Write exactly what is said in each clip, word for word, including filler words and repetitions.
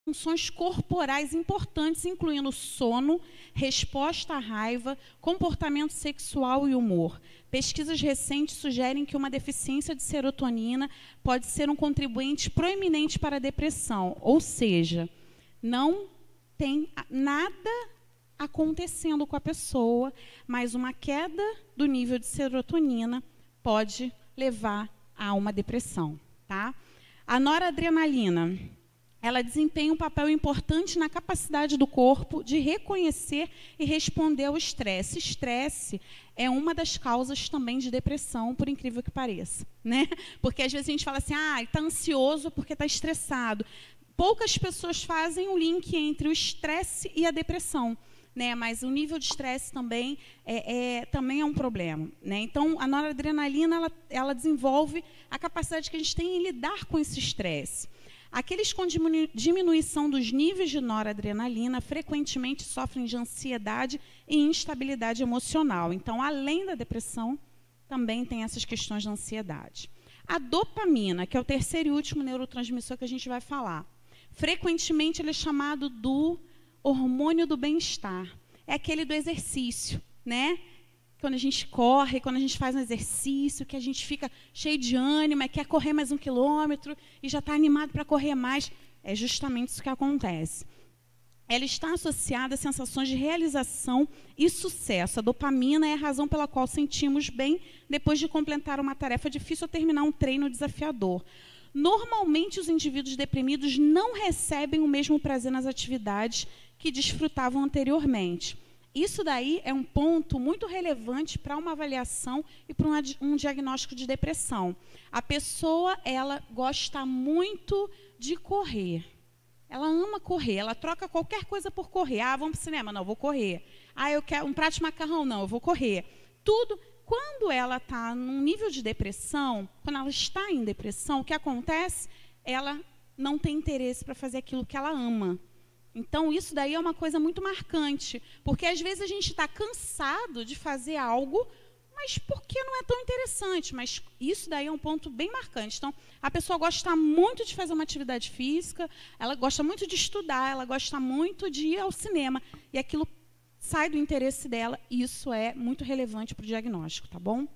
funções corporais importantes, incluindo sono, resposta à raiva, comportamento sexual e humor. Pesquisas recentes sugerem que uma deficiência de serotonina pode ser um contribuinte proeminente para a depressão, ou seja, não tem nada acontecendo com a pessoa, mas uma queda do nível de serotonina pode levar a uma depressão, tá? A noradrenalina, ela desempenha um papel importante na capacidade do corpo de reconhecer e responder ao estresse. Estresse é uma das causas também de depressão, por incrível que pareça, né? Porque às vezes a gente fala assim, ah, ele está ansioso porque está estressado. Poucas pessoas fazem o link entre o estresse e a depressão, né? Mas o nível de estresse também é, é, também é um problema, né? Então, a noradrenalina, ela, ela desenvolve a capacidade que a gente tem em lidar com esse estresse. Aqueles com diminuição dos níveis de noradrenalina frequentemente sofrem de ansiedade e instabilidade emocional. Então, além da depressão, também tem essas questões de ansiedade. A dopamina, que é o terceiro e último neurotransmissor que a gente vai falar, frequentemente ele é chamado do hormônio do bem-estar. É aquele do exercício, né? Quando a gente corre, quando a gente faz um exercício, que a gente fica cheio de ânimo, quer correr mais um quilômetro e já está animado para correr mais. É justamente isso que acontece. Ela está associada a sensações de realização e sucesso. A dopamina é a razão pela qual sentimos bem depois de completar uma tarefa difícil ou terminar um treino desafiador. Normalmente, os indivíduos deprimidos não recebem o mesmo prazer nas atividades que desfrutavam anteriormente. Isso daí é um ponto muito relevante para uma avaliação e para um diagnóstico de depressão. A pessoa, ela gosta muito de correr. Ela ama correr, ela troca qualquer coisa por correr. Ah, vamos para o cinema? Não, eu vou correr. Ah, eu quero um prato de macarrão? Não, eu vou correr. Tudo. Quando ela está num nível de depressão, quando ela está em depressão, o que acontece? Ela não tem interesse para fazer aquilo que ela ama. Então, isso daí é uma coisa muito marcante, porque às vezes a gente está cansado de fazer algo, mas porque não é tão interessante. Mas isso daí é um ponto bem marcante. Então, a pessoa gosta muito de fazer uma atividade física, ela gosta muito de estudar, ela gosta muito de ir ao cinema, e aquilo sai do interesse dela, e isso é muito relevante para o diagnóstico, tá bom?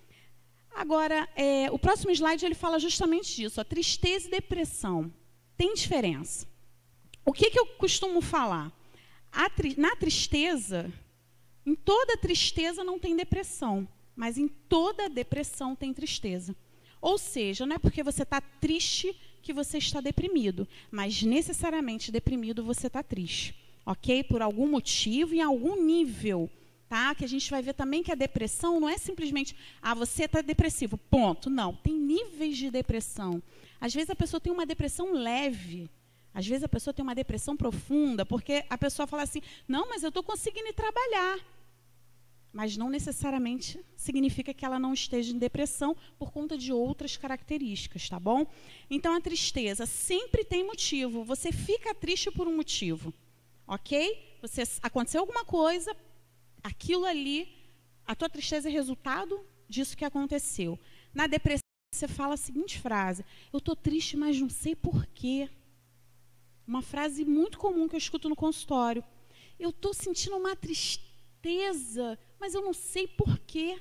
Agora, é, o próximo slide ele fala justamente disso, a tristeza e depressão. Tem diferença. O que, que eu costumo falar? A tri- na tristeza, em toda tristeza não tem depressão, mas em toda depressão tem tristeza. Ou seja, não é porque você está triste que você está deprimido, mas necessariamente deprimido você está triste, ok? Por algum motivo, em algum nível, tá? Que a gente vai ver também que a depressão não é simplesmente, ah, você está depressivo, ponto. Não, tem níveis de depressão. Às vezes a pessoa tem uma depressão leve, às vezes a pessoa tem uma depressão profunda, porque a pessoa fala assim, não, mas eu estou conseguindo ir trabalhar. Mas não necessariamente significa que ela não esteja em depressão por conta de outras características, tá bom? Então, a tristeza sempre tem motivo. Você fica triste por um motivo, ok? Você, aconteceu alguma coisa, aquilo ali, a tua tristeza é resultado disso que aconteceu. Na depressão, você fala a seguinte frase, eu estou triste, mas não sei por quê. Uma frase muito comum que eu escuto no consultório. Eu estou sentindo uma tristeza, mas eu não sei por quê.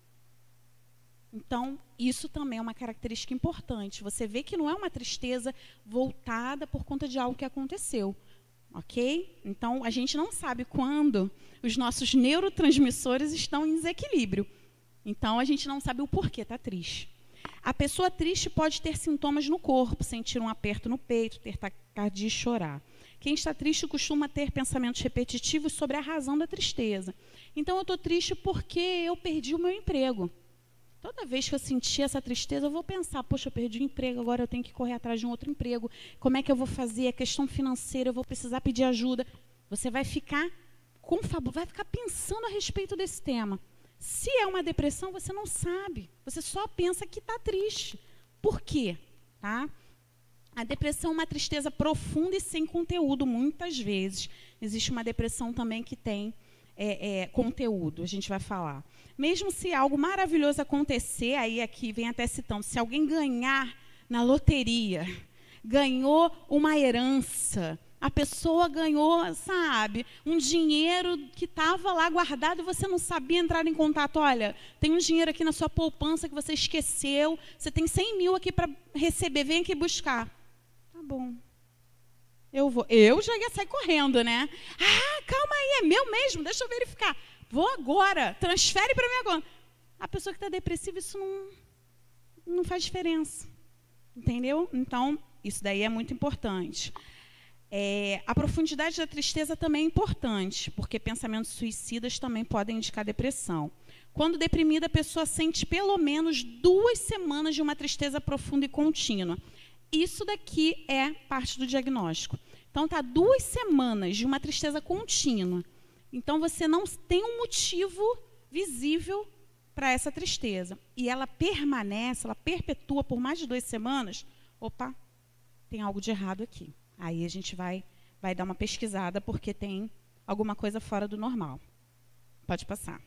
Então, isso também é uma característica importante. Você vê que não é uma tristeza voltada por conta de algo que aconteceu. Ok? Então, a gente não sabe quando os nossos neurotransmissores estão em desequilíbrio. Então, a gente não sabe o porquê está triste. A pessoa triste pode ter sintomas no corpo, sentir um aperto no peito, ter taquicardia e chorar. Quem está triste costuma ter pensamentos repetitivos sobre a razão da tristeza. Então, eu estou triste porque eu perdi o meu emprego. Toda vez que eu sentir essa tristeza, eu vou pensar, poxa, eu perdi o emprego, agora eu tenho que correr atrás de um outro emprego. Como é que eu vou fazer? A questão financeira, eu vou precisar pedir ajuda. Você vai ficar, confab... vai ficar pensando a respeito desse tema. Se é uma depressão, você não sabe. Você só pensa que está triste. Por quê? Tá? A depressão é uma tristeza profunda e sem conteúdo, muitas vezes. Existe uma depressão também que tem é, é, conteúdo, a gente vai falar. Mesmo se algo maravilhoso acontecer, aí aqui vem até citando, se alguém ganhar na loteria, ganhou uma herança. A pessoa ganhou, sabe, um dinheiro que estava lá guardado e você não sabia entrar em contato. Olha, tem um dinheiro aqui na sua poupança que você esqueceu, você tem cem mil aqui para receber, vem aqui buscar. Tá bom. Eu vou. Eu já ia sair correndo, né? Ah, calma aí, é meu mesmo, deixa eu verificar. Vou agora, transfere para minha conta. A pessoa que está depressiva, isso não, não faz diferença. Entendeu? Então, isso daí é muito importante. É, a profundidade da tristeza também é importante, porque pensamentos suicidas também podem indicar depressão. Quando deprimida, a pessoa sente pelo menos duas semanas de uma tristeza profunda e contínua. Isso daqui é parte do diagnóstico. Então, tá duas semanas de uma tristeza contínua. Então, você não tem um motivo visível para essa tristeza. E ela permanece, ela perpetua por mais de duas semanas. Opa, tem algo de errado aqui. Aí a gente vai, vai dar uma pesquisada, porque tem alguma coisa fora do normal. Pode passar.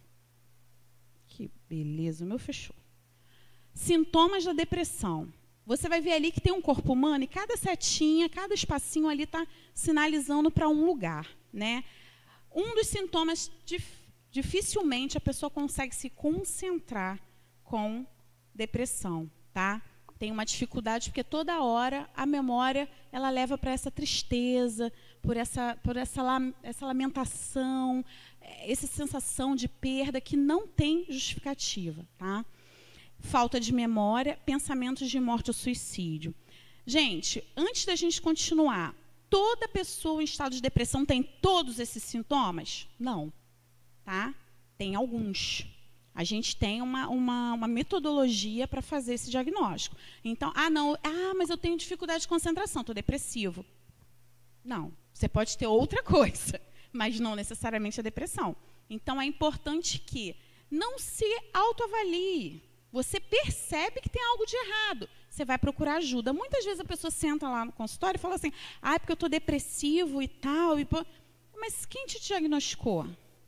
Que beleza, o meu fechou. Sintomas da depressão. Você vai ver ali que tem um corpo humano e cada setinha, cada espacinho ali está sinalizando para um lugar, né? Um dos sintomas, dif, dificilmente a pessoa consegue se concentrar com depressão, tá? Tem uma dificuldade, porque toda hora a memória ela leva para essa tristeza, por, essa, por essa, essa lamentação, essa sensação de perda que não tem justificativa. Tá? Falta de memória, pensamentos de morte ou suicídio. Gente, antes da gente continuar, toda pessoa em estado de depressão tem todos esses sintomas? Não. Tá? Tem alguns. A gente tem uma, uma, uma metodologia para fazer esse diagnóstico. Então, ah, não, ah, mas eu tenho dificuldade de concentração, estou depressivo. Não, você pode ter outra coisa, mas não necessariamente a depressão. Então, é importante que não se autoavalie. Você percebe que tem algo de errado, você vai procurar ajuda. Muitas vezes a pessoa senta lá no consultório e fala assim, ah, é porque eu estou depressivo e tal. E... Mas quem te diagnosticou?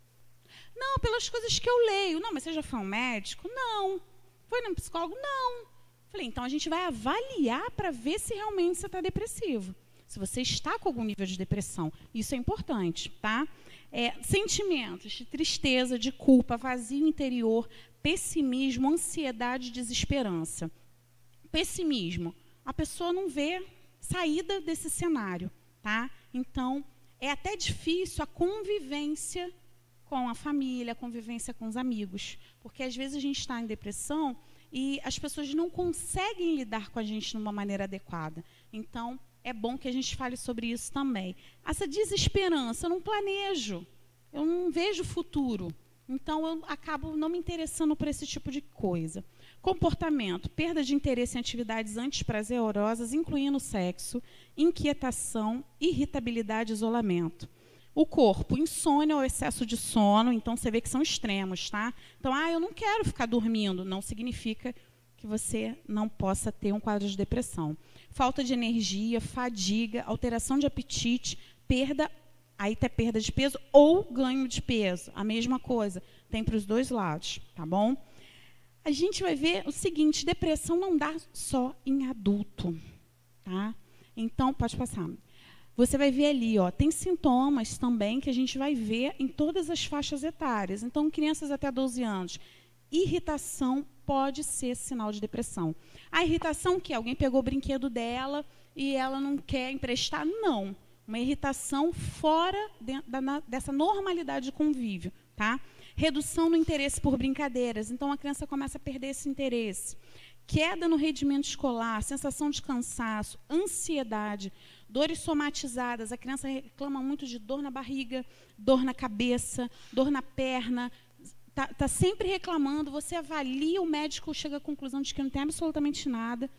Não, pelas coisas que eu leio. Não, mas você já foi um médico? Não. Foi num psicólogo? Não. Falei, então a gente vai avaliar para ver se realmente você está depressivo. Se você está com algum nível de depressão. Isso é importante, tá? É, sentimentos de tristeza, de culpa, vazio interior, pessimismo, ansiedade, desesperança. Pessimismo. A pessoa não vê saída desse cenário, tá? Então, é até difícil a convivência com a família, a convivência com os amigos. Porque, às vezes, a gente está em depressão e as pessoas não conseguem lidar com a gente de uma maneira adequada. Então, é bom que a gente fale sobre isso também. Essa desesperança, eu não planejo, eu não vejo futuro. Então, eu acabo não me interessando por esse tipo de coisa. Comportamento, perda de interesse em atividades antes prazerosas, incluindo sexo, inquietação, irritabilidade, isolamento. O corpo, insônia ou excesso de sono, então você vê que são extremos, tá? Então, ah, eu não quero ficar dormindo, não significa que você não possa ter um quadro de depressão. Falta de energia, fadiga, alteração de apetite, perda, aí tem perda de peso ou ganho de peso, a mesma coisa, tem para os dois lados, tá bom? A gente vai ver o seguinte, depressão não dá só em adulto, tá? Então, pode passar. Você vai ver ali, ó, tem sintomas também que a gente vai ver em todas as faixas etárias. Então, crianças até doze anos. Irritação pode ser sinal de depressão. A irritação que alguém pegou o brinquedo dela e ela não quer emprestar? Não. Uma irritação fora de, da, dessa normalidade de convívio. Tá? Redução no interesse por brincadeiras. Então, a criança começa a perder esse interesse. Queda no rendimento escolar, sensação de cansaço, ansiedade, dores somatizadas. A criança reclama muito de dor na barriga, dor na cabeça, dor na perna. Está tá sempre reclamando. Você avalia, o médico chega à conclusão de que não tem absolutamente nada.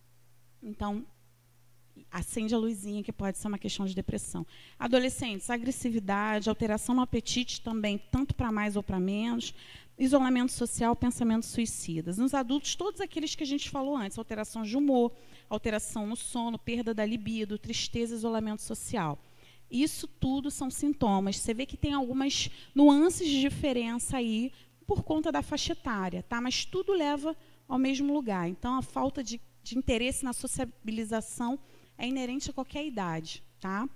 Então, acende a luzinha, que pode ser uma questão de depressão. Adolescentes, agressividade, alteração no apetite também, tanto para mais ou para menos. Isolamento social, pensamentos suicidas. Nos adultos, todos aqueles que a gente falou antes, alteração de humor, alteração no sono, perda da libido, tristeza, isolamento social. Isso tudo são sintomas. Você vê que tem algumas nuances de diferença aí por conta da faixa etária, tá? Mas tudo leva ao mesmo lugar. Então, a falta de, de interesse na sociabilização é inerente a qualquer idade, tá?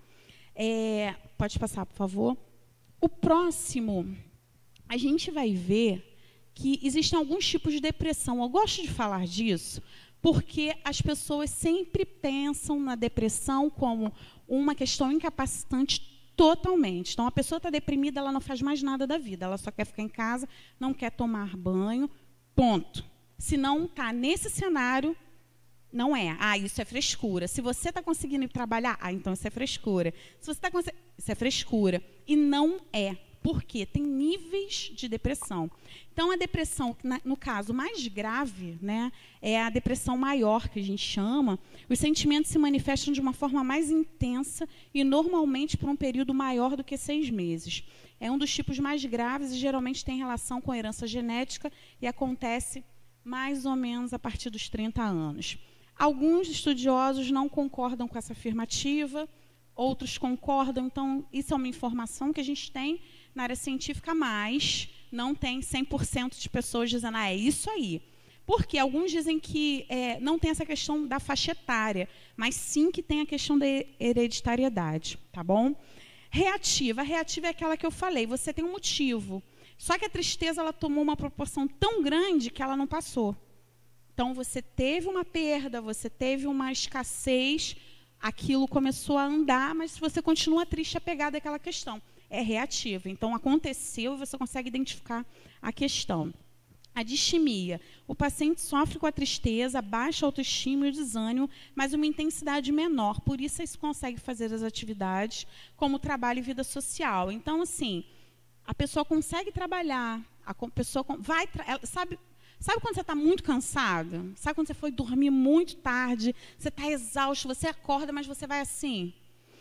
É, pode passar, por favor. O próximo, a gente vai ver que existem alguns tipos de depressão. Eu gosto de falar disso porque as pessoas sempre pensam na depressão como uma questão incapacitante totalmente. Então, a pessoa está deprimida, ela não faz mais nada da vida, ela só quer ficar em casa, não quer tomar banho, ponto. Se não está nesse cenário, não é. Ah, isso é frescura. Se você está conseguindo ir trabalhar, ah, então isso é frescura. Se você está conseguindo... Isso é frescura. E não é. Por quê? Tem níveis de depressão. Então, a depressão, no caso mais grave, né, é a depressão maior, que a gente chama. Os sentimentos se manifestam de uma forma mais intensa e, normalmente, por um período maior do que seis meses. É um dos tipos mais graves e, geralmente, tem relação com a herança genética e acontece mais ou menos a partir dos trinta anos. Alguns estudiosos não concordam com essa afirmativa, outros concordam. Então, isso é uma informação que a gente tem na área científica, mas não tem cem por cento de pessoas dizendo, ah, é isso aí. Porque alguns dizem que é, não tem essa questão da faixa etária, mas sim que tem a questão da hereditariedade, tá bom? Reativa. A reativa é aquela que eu falei, você tem um motivo. Só que a tristeza ela tomou uma proporção tão grande que ela não passou. Então, você teve uma perda, você teve uma escassez, aquilo começou a andar, mas você continua triste, apegado àquela questão. É reativa. Então, aconteceu e você consegue identificar a questão. A distimia. O paciente sofre com a tristeza, baixa autoestima e o desânimo, mas uma intensidade menor. Por isso, eles conseguem fazer as atividades como trabalho e vida social. Então, assim, a pessoa consegue trabalhar, a pessoa vai... Ela, sabe, sabe quando você está muito cansado? Sabe quando você foi dormir muito tarde, você está exausto, você acorda, mas você vai assim...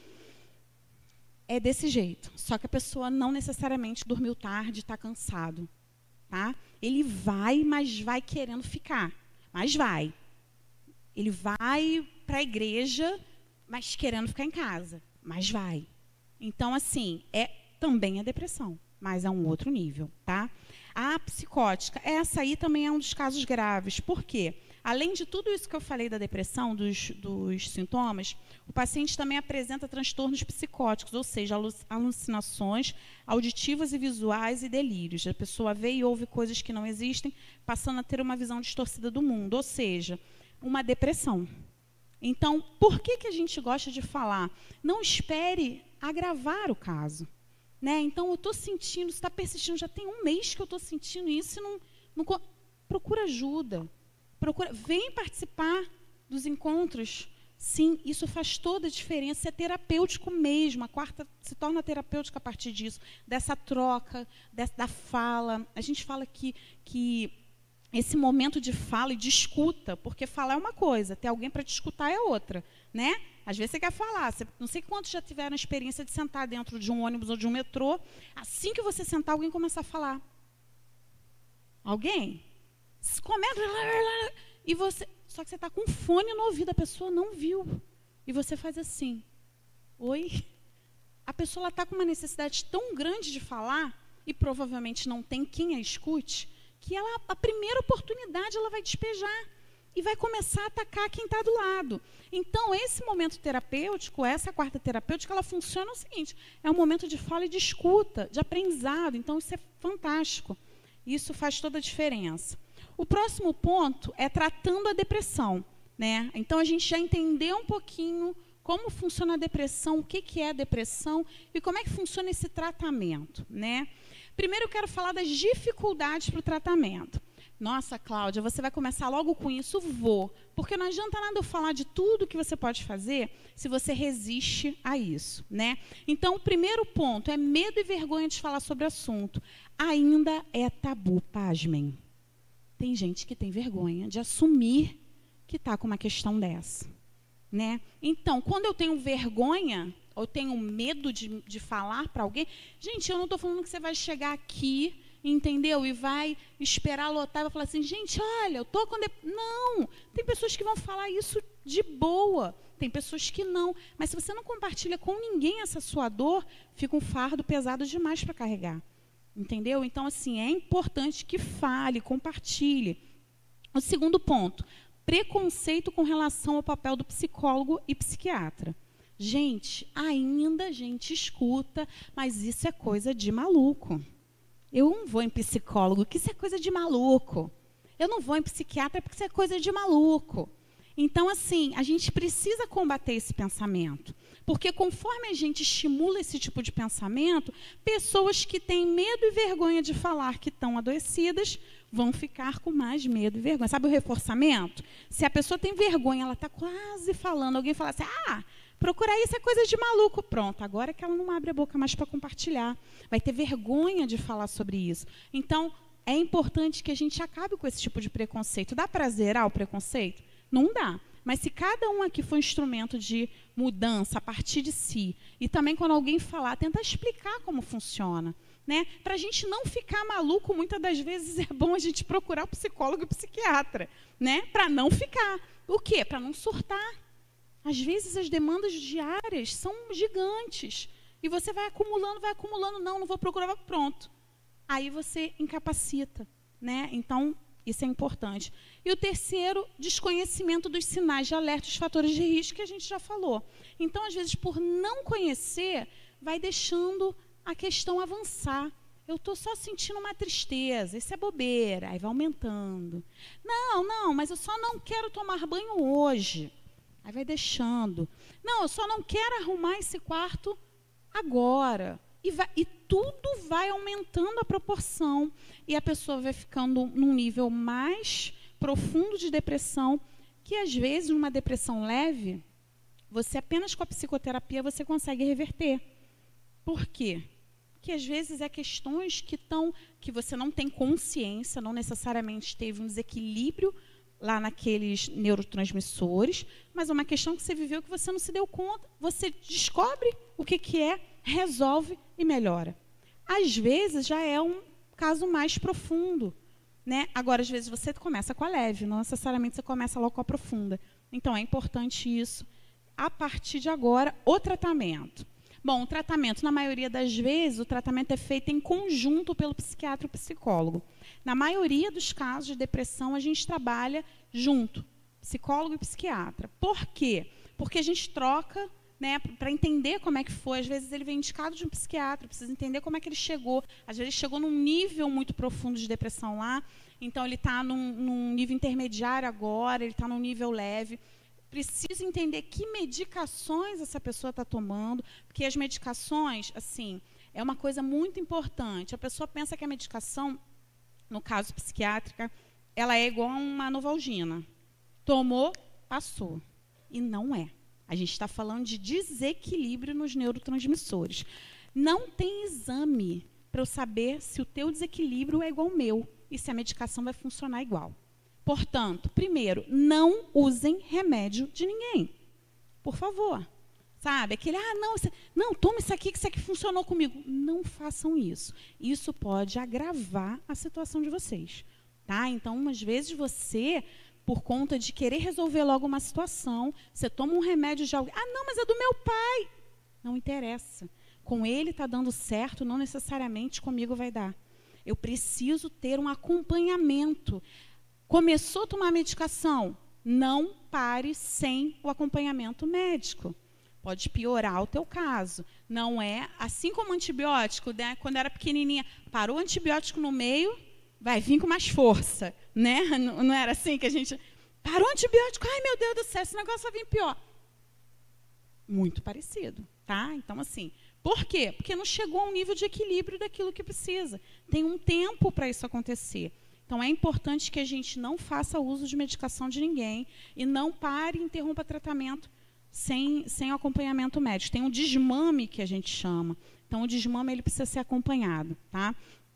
É desse jeito, só que a pessoa não necessariamente dormiu tarde, está cansado, tá? Ele vai, mas vai querendo ficar, mas vai. Ele vai para a igreja, mas querendo ficar em casa, mas vai. Então, assim, é também a depressão, mas é um outro nível, tá? A psicótica, essa aí também é um dos casos graves. Por quê? Além de tudo isso que eu falei da depressão, dos, dos sintomas, o paciente também apresenta transtornos psicóticos, ou seja, alucinações auditivas e visuais e delírios. A pessoa vê e ouve coisas que não existem, passando a ter uma visão distorcida do mundo, ou seja, uma depressão. Então, por que, que a gente gosta de falar? Não espere agravar o caso. Né? Então, eu estou sentindo, está persistindo, já tem um mês que eu estou sentindo isso, e não, não, procura ajuda. Procura, vem participar dos encontros. Sim, isso faz toda a diferença. É terapêutico mesmo. A quarta se torna terapêutica a partir disso, dessa troca, dessa, da fala. A gente fala que, que esse momento de fala e de escuta, porque falar é uma coisa, ter alguém para te escutar é outra. Né? Às vezes você quer falar. Você, não sei quantos já tiveram a experiência de sentar dentro de um ônibus ou de um metrô. Assim que você sentar, alguém começa a falar. Alguém? Começa, e você, só que você está com fone no ouvido, a pessoa não viu. E você faz assim. Oi? A pessoa está com uma necessidade tão grande de falar, e provavelmente não tem quem a escute, que ela, a primeira oportunidade ela vai despejar e vai começar a atacar quem está do lado. Então, esse momento terapêutico, essa quarta terapêutica, ela funciona o seguinte, é um momento de fala e de escuta, de aprendizado. Então, isso é fantástico. Isso faz toda a diferença. O próximo ponto é tratando a depressão. Né? Então, a gente já entendeu um pouquinho como funciona a depressão, o que, que é a depressão e como é que funciona esse tratamento. Né? Primeiro, eu quero falar das dificuldades para o tratamento. Nossa, Cláudia, você vai começar logo com isso? Vou. Porque não adianta nada eu falar de tudo que você pode fazer se você resiste a isso. Né? Então, o primeiro ponto é medo e vergonha de falar sobre o assunto. Ainda é tabu, pasmem. Tem gente que tem vergonha de assumir que está com uma questão dessa. Né? Então, quando eu tenho vergonha, ou tenho medo de, de falar para alguém, gente, eu não estou falando que você vai chegar aqui, entendeu? E vai esperar lotar e vai falar assim, gente, olha, eu estou com... De... Não, tem pessoas que vão falar isso de boa, tem pessoas que não. Mas se você não compartilha com ninguém essa sua dor, fica um fardo pesado demais para carregar. Entendeu? Então, assim, é importante que fale, compartilhe. O segundo ponto, preconceito com relação ao papel do psicólogo e psiquiatra. Gente, ainda a gente escuta, mas isso é coisa de maluco. Eu não vou em psicólogo, que isso é coisa de maluco. Eu não vou em psiquiatra porque isso é coisa de maluco. Então, assim, a gente precisa combater esse pensamento. Porque conforme a gente estimula esse tipo de pensamento, pessoas que têm medo e vergonha de falar que estão adoecidas vão ficar com mais medo e vergonha. Sabe o reforçamento? Se a pessoa tem vergonha, ela está quase falando, alguém fala assim, ah, procurar isso é coisa de maluco. Pronto, agora é que ela não abre a boca mais para compartilhar. Vai ter vergonha de falar sobre isso. Então, é importante que a gente acabe com esse tipo de preconceito. Dá para zerar o preconceito? Não dá. Mas se cada um aqui for um instrumento de mudança a partir de si, e também quando alguém falar, tentar explicar como funciona, né? Para a gente não ficar maluco, muitas das vezes é bom a gente procurar o psicólogo e o psiquiatra, né? Para não ficar. O quê? Para não surtar. Às vezes as demandas diárias são gigantes, e você vai acumulando, vai acumulando, não, não vou procurar, pronto. Aí você incapacita, né? Então, isso é importante. E o terceiro, desconhecimento dos sinais de alerta, os fatores de risco, que a gente já falou. Então, às vezes, por não conhecer, vai deixando a questão avançar. Eu estou só sentindo uma tristeza, isso é bobeira, aí vai aumentando. Não, não, mas eu só não quero tomar banho hoje. Aí vai deixando. Não, eu só não quero arrumar esse quarto agora. E, vai, e tudo vai aumentando a proporção. E a pessoa vai ficando num nível mais profundo de depressão, que às vezes, numa depressão leve, você apenas com a psicoterapia você consegue reverter. Por quê? Porque às vezes é questões que, tão, que você não tem consciência, não necessariamente teve um desequilíbrio lá naqueles neurotransmissores, mas é uma questão que você viveu que você não se deu conta. Você descobre o que, que é, resolve e melhora. Às vezes já é um caso mais profundo, né? Agora, às vezes, você começa com a leve, não necessariamente você começa logo com a profunda. Então, é importante isso. A partir de agora, o tratamento. Bom, o tratamento, na maioria das vezes, o tratamento é feito em conjunto pelo psiquiatra e psicólogo. Na maioria dos casos de depressão, a gente trabalha junto, psicólogo e psiquiatra. Por quê? Porque a gente troca, né, para entender como é que foi. Às vezes ele vem indicado de um psiquiatra, precisa entender como é que ele chegou. Às vezes ele chegou num nível muito profundo de depressão lá, então ele está num, num nível intermediário agora, ele está num nível leve. Precisa entender que medicações essa pessoa está tomando, porque as medicações, assim, é uma coisa muito importante. A pessoa pensa que a medicação, no caso psiquiátrica, ela é igual a uma Novalgina. Tomou, passou. E não é. A gente está falando de desequilíbrio nos neurotransmissores. Não tem exame para eu saber se o teu desequilíbrio é igual ao meu e se a medicação vai funcionar igual. Portanto, primeiro, não usem remédio de ninguém. Por favor. Sabe? Aquele, ah, não, isso, não, toma isso aqui, que isso aqui funcionou comigo. Não façam isso. Isso pode agravar a situação de vocês. Tá? Então, às vezes, você, por conta de querer resolver logo uma situação, você toma um remédio de alguém. Ah, não, mas é do meu pai. Não interessa. Com ele está dando certo, não necessariamente comigo vai dar. Eu preciso ter um acompanhamento. Começou a tomar medicação, não pare sem o acompanhamento médico. Pode piorar o teu caso. Não é, assim como o antibiótico, né, quando era pequenininha, parou o antibiótico no meio, vai vir com mais força. Né? Não, não era assim que a gente... Parou o antibiótico, ai meu Deus do céu, esse negócio vai vir pior. Muito parecido, tá? Então, assim, por quê? Porque não chegou a um nível de equilíbrio daquilo que precisa. Tem um tempo para isso acontecer. Então, é importante que a gente não faça uso de medicação de ninguém e não pare e interrompa tratamento sem, sem acompanhamento médico. Tem um desmame que a gente chama. Então, o desmame ele precisa ser acompanhado. Tá?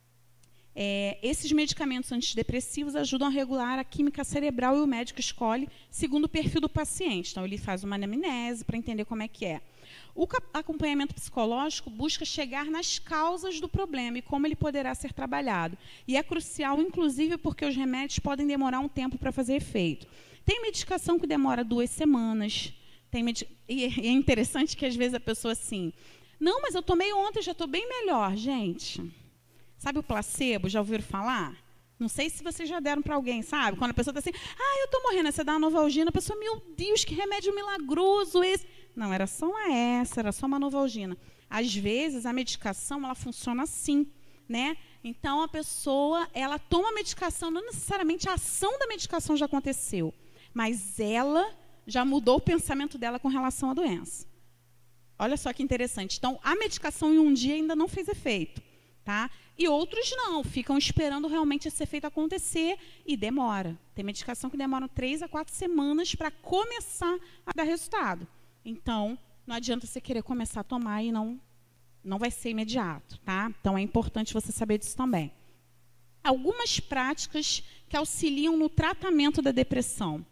É, esses medicamentos antidepressivos ajudam a regular a química cerebral e o médico escolhe segundo o perfil do paciente. Então, ele faz uma anamnese para entender como é que é. O acompanhamento psicológico busca chegar nas causas do problema e como ele poderá ser trabalhado. E é crucial, inclusive, porque os remédios podem demorar um tempo para fazer efeito. Tem medicação que demora duas semanas. Tem med... E é interessante que, às vezes, a pessoa assim... Não, mas eu tomei ontem, já estou bem melhor. Gente, sabe o placebo? Já ouviram falar? Não sei se vocês já deram para alguém, sabe? Quando a pessoa está assim, ah, eu estou morrendo, aí você dá uma Novalgina, a pessoa, meu Deus, que remédio milagroso esse. Não, era só uma essa, era só uma Novalgina. Às vezes, a medicação, ela funciona assim, né? Então, a pessoa, ela toma a medicação, não necessariamente a ação da medicação já aconteceu, mas ela já mudou o pensamento dela com relação à doença. Olha só que interessante. Então, a medicação em um dia ainda não fez efeito, tá? E outros não, ficam esperando realmente esse efeito acontecer e demora. Tem medicação que demora três a quatro semanas para começar a dar resultado. Então, não adianta você querer começar a tomar e não, não vai ser imediato, tá? Então, é importante você saber disso também. Algumas práticas que auxiliam no tratamento da depressão.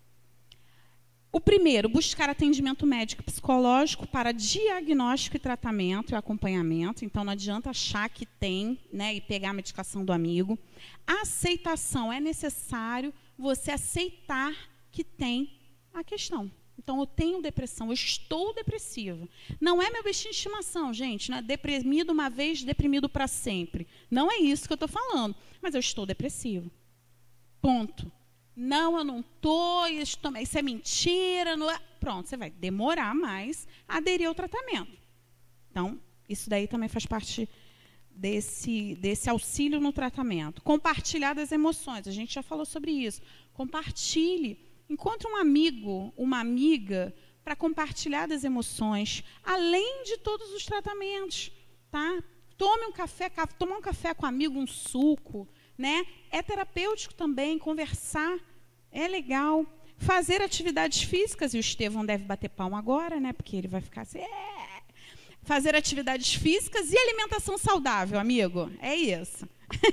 O primeiro, buscar atendimento médico e psicológico para diagnóstico e tratamento e acompanhamento. Então, não adianta achar que tem, né, e pegar a medicação do amigo. A aceitação, é necessário você aceitar que tem a questão. Então, eu tenho depressão, eu estou depressiva. Não é meu bichinho de estimação, gente. Não é deprimido uma vez, deprimido para sempre. Não é isso que eu estou falando. Mas eu estou depressivo. Ponto. Não, eu não estou, isso, isso é mentira. Não é... Pronto, você vai demorar mais a aderir ao tratamento. Então, isso daí também faz parte desse, desse auxílio no tratamento. Compartilhar das emoções, a gente já falou sobre isso. Compartilhe. Encontre um amigo, uma amiga, para compartilhar das emoções, além de todos os tratamentos. Tá? Tome um café, toma um café com um amigo, um suco. Né? É terapêutico também, conversar, é legal. Fazer atividades físicas, e o Estevão deve bater palma agora, né? Porque ele vai ficar assim... É. Fazer atividades físicas e alimentação saudável, amigo. É isso.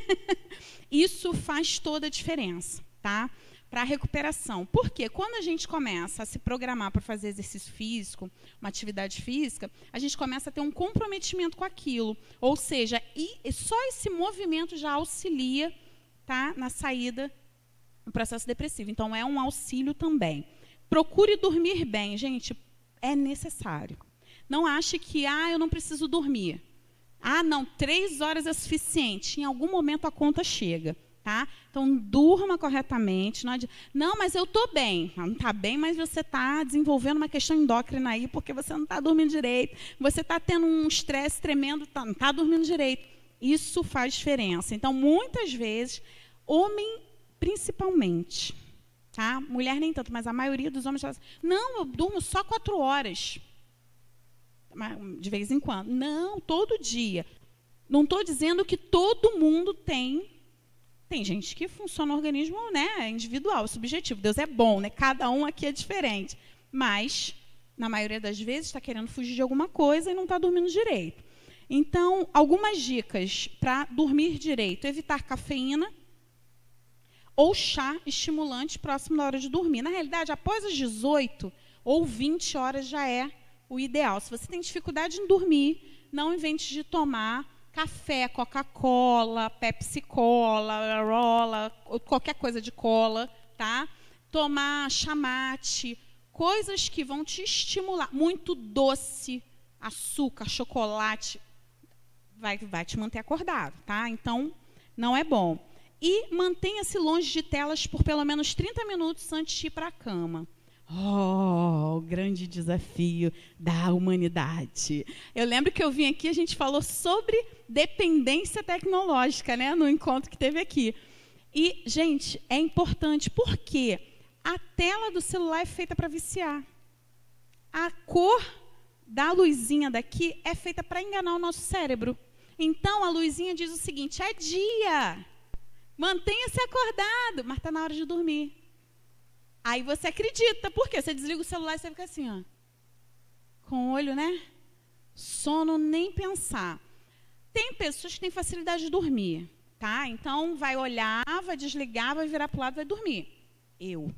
Isso faz toda a diferença, tá? Para a recuperação. Porque quando a gente começa a se programar para fazer exercício físico, uma atividade física, a gente começa a ter um comprometimento com aquilo. Ou seja, e só esse movimento já auxilia, tá, na saída do processo depressivo. Então, é um auxílio também. Procure dormir bem. Gente, é necessário. Não ache que, ah, eu não preciso dormir. Ah, não, três horas é suficiente. Em algum momento a conta chega. Tá? Então, durma corretamente. Não, não mas eu estou bem. Não está bem, mas você está desenvolvendo uma questão endócrina aí, porque você não está dormindo direito. Você está tendo um estresse tremendo, tá, não está dormindo direito. Isso faz diferença. Então, muitas vezes, homem principalmente, tá? Mulher nem tanto, mas a maioria dos homens fala assim, não, eu durmo só quatro horas. De vez em quando. Não, todo dia. Não estou dizendo que todo mundo tem. Tem gente que funciona o organismo, né, individual, subjetivo. Deus é bom, né? Cada um aqui é diferente. Mas, na maioria das vezes, está querendo fugir de alguma coisa e não está dormindo direito. Então, algumas dicas para dormir direito. Evitar cafeína ou chá estimulante próximo da hora de dormir. Na realidade, após as dezoito ou vinte horas já é o ideal. Se você tem dificuldade em dormir, não invente de tomar café, Coca-Cola, Pepsi-Cola, Rola, qualquer coisa de cola, tá? Tomar chamate, coisas que vão te estimular. Muito doce, açúcar, chocolate, vai, vai te manter acordado, tá? Então, não é bom. E mantenha-se longe de telas por pelo menos trinta minutos antes de ir para a cama. Oh, o grande desafio da humanidade. Eu lembro que eu vim aqui, a gente falou sobre dependência tecnológica, né, no encontro que teve aqui. E, gente, é importante, porque a tela do celular é feita para viciar. A cor da luzinha daqui é feita para enganar o nosso cérebro. Então, a luzinha diz o seguinte, é dia, mantenha-se acordado, mas está na hora de dormir. Aí você acredita, por quê? Você desliga o celular e você fica assim, ó, com o olho, né? Sono nem pensar. Tem pessoas que têm facilidade de dormir, tá? Então, vai olhar, vai desligar, vai virar para o lado, vai dormir. Eu.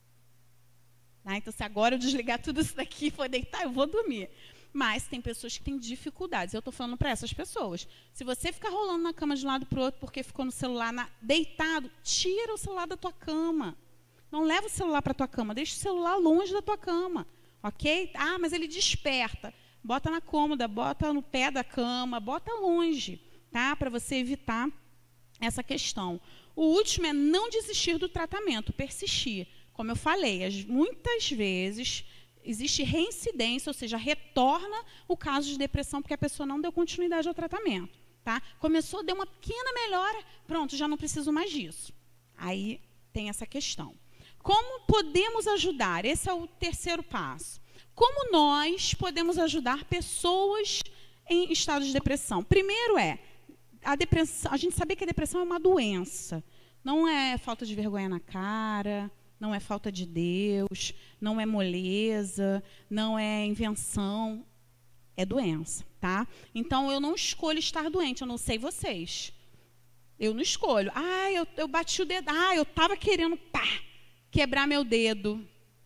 Tá? Então, se agora eu desligar tudo isso daqui e for deitar, eu vou dormir. Mas tem pessoas que têm dificuldades. Eu estou falando para essas pessoas. Se você ficar rolando na cama de um lado para o outro porque ficou no celular na... deitado, tira o celular da tua cama. Não leva o celular para a tua cama, deixa o celular longe da tua cama, ok? Ah, mas ele desperta. Bota na cômoda, bota no pé da cama, bota longe, tá? Para você evitar essa questão. O último é não desistir do tratamento, persistir. Como eu falei, as, muitas vezes existe reincidência, ou seja, retorna o caso de depressão porque a pessoa não deu continuidade ao tratamento. Tá? Começou, deu uma pequena melhora, pronto, já não preciso mais disso. Aí tem essa questão. Como podemos ajudar? Esse é o terceiro passo. Como nós podemos ajudar pessoas em estado de depressão? Primeiro é, a, depressão, a gente saber que a depressão é uma doença. Não é falta de vergonha na cara, não é falta de Deus, não é moleza, não é invenção, é doença, tá? Então, eu não escolho estar doente, eu não sei vocês. Eu não escolho. Ah, eu, eu bati o dedo, ah, eu estava querendo, pá, quebrar meu dedo.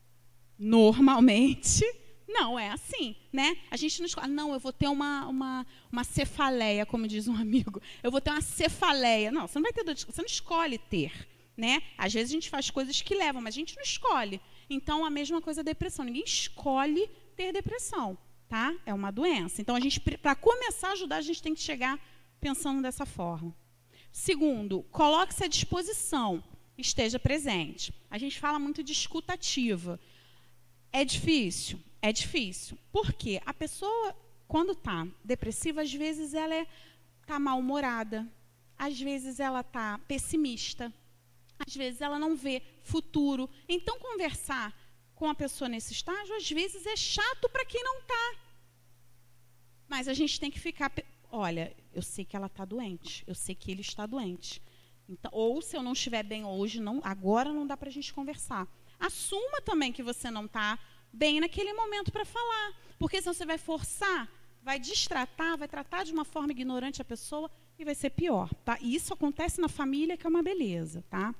Normalmente, não é assim, né? A gente não escolhe, não, eu vou ter uma, uma, uma cefaleia, como diz um amigo. Eu vou ter uma cefaleia. Não, você não vai ter dor de, você não escolhe ter, né? Às vezes a gente faz coisas que levam, mas a gente não escolhe. Então, a mesma coisa a depressão. Ninguém escolhe ter depressão, tá? É uma doença. Então, a gente, para começar a ajudar, a gente tem que chegar pensando dessa forma. Segundo, coloque-se à disposição, esteja presente. A gente fala muito de escuta ativa. É difícil? É difícil. Por quê? A pessoa, quando está depressiva, às vezes ela está mal-humorada, às vezes ela está pessimista, às vezes ela não vê futuro. Então, conversar com a pessoa nesse estágio, às vezes é chato para quem não está. Mas a gente tem que ficar... Olha, eu sei que ela está doente, eu sei que ele está doente. Então, ou se eu não estiver bem hoje, não, agora não dá para a gente conversar. Assuma também que você não está bem naquele momento para falar. Porque senão você vai forçar, vai destratar, vai tratar de uma forma ignorante a pessoa e vai ser pior. Tá? E isso acontece na família, que é uma beleza. Tá?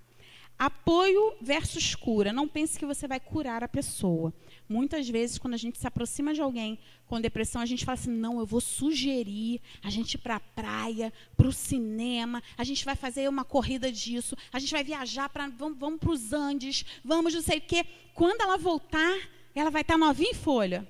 Apoio versus cura. Não pense que você vai curar a pessoa. Muitas vezes, quando a gente se aproxima de alguém com depressão, a gente fala assim, não, eu vou sugerir a gente ir para a praia, para o cinema, a gente vai fazer uma corrida disso, a gente vai viajar, pra, vamos, vamos para os Andes, vamos não sei o quê. Quando ela voltar, ela vai estar novinha em folha.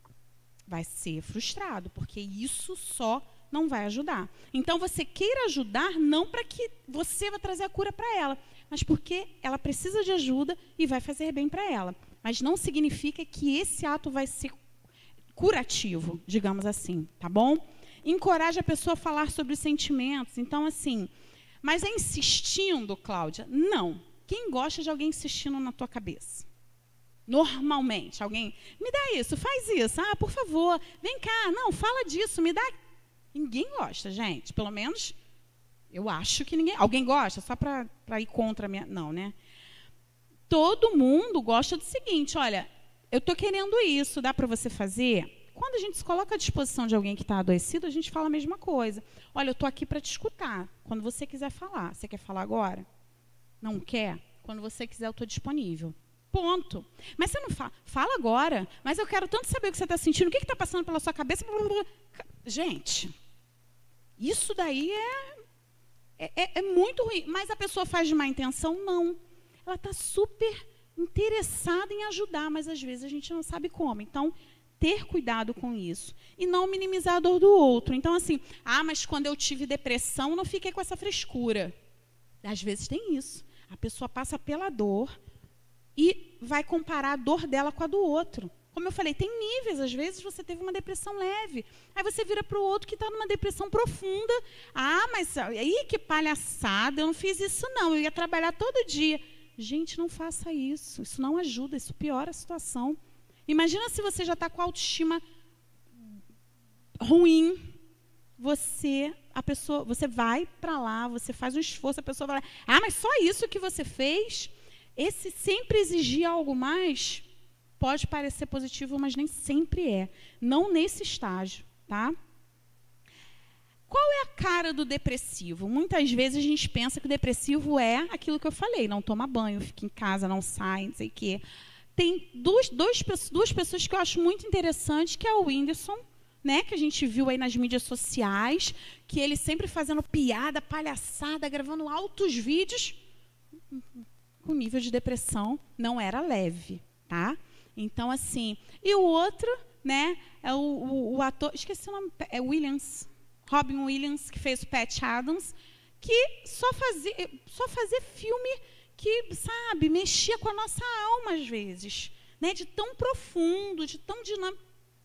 Vai ser frustrado, porque isso só não vai ajudar. Então, você queira ajudar, não para que você vai trazer a cura para ela, mas porque ela precisa de ajuda e vai fazer bem para ela. Mas não significa que esse ato vai ser curativo, digamos assim, tá bom? Encoraja a pessoa a falar sobre os sentimentos. Então, assim, mas é insistindo, Cláudia? Não. Quem gosta de alguém insistindo na tua cabeça? Normalmente, alguém, me dá isso, faz isso, ah, por favor, vem cá, não, fala disso, me dá. Ninguém gosta, gente, pelo menos... Eu acho que ninguém... Alguém gosta? Só para ir contra a minha... Não, né? Todo mundo gosta do seguinte, olha, eu estou querendo isso, dá para você fazer? Quando a gente se coloca à disposição de alguém que está adoecido, a gente fala a mesma coisa. Olha, eu estou aqui para te escutar. Quando você quiser falar. Você quer falar agora? Não quer? Quando você quiser, eu estou disponível. Ponto. Mas você não fala. Fala agora. Mas eu quero tanto saber o que você está sentindo, o que está passando pela sua cabeça. Gente, isso daí é... É, é, é muito ruim, mas a pessoa faz de má intenção? Não. Ela está super interessada em ajudar, mas às vezes a gente não sabe como. Então, ter cuidado com isso. E não minimizar a dor do outro. Então, assim, ah, mas quando eu tive depressão, não fiquei com essa frescura. Às vezes tem isso. A pessoa passa pela dor e vai comparar a dor dela com a do outro. Como eu falei, tem níveis. Às vezes você teve uma depressão leve. Aí você vira para o outro que está numa depressão profunda. Ah, mas aí que palhaçada, eu não fiz isso não. Eu ia trabalhar todo dia. Gente, não faça isso. Isso não ajuda, isso piora a situação. Imagina se você já está com a autoestima ruim. Você, a pessoa, você vai para lá, você faz um esforço, a pessoa vai lá. Ah, mas só isso que você fez? Esse sempre exigir algo mais... Pode parecer positivo, mas nem sempre é. Não nesse estágio, tá? Qual é a cara do depressivo? Muitas vezes a gente pensa que o depressivo é aquilo que eu falei, não toma banho, fica em casa, não sai, não sei o quê. Tem duas, dois, duas pessoas que eu acho muito interessantes, que é o Whindersson, né, que a gente viu aí nas mídias sociais, que ele sempre fazendo piada, palhaçada, gravando altos vídeos, com nível de depressão não era leve, tá? Então, assim, e o outro, né, é o, o, o ator, esqueci o nome, é Williams, Robin Williams, que fez o Patch Adams, que só fazia, só fazia filme que, sabe, mexia com a nossa alma às vezes, né, de tão profundo, de tão dinâmico.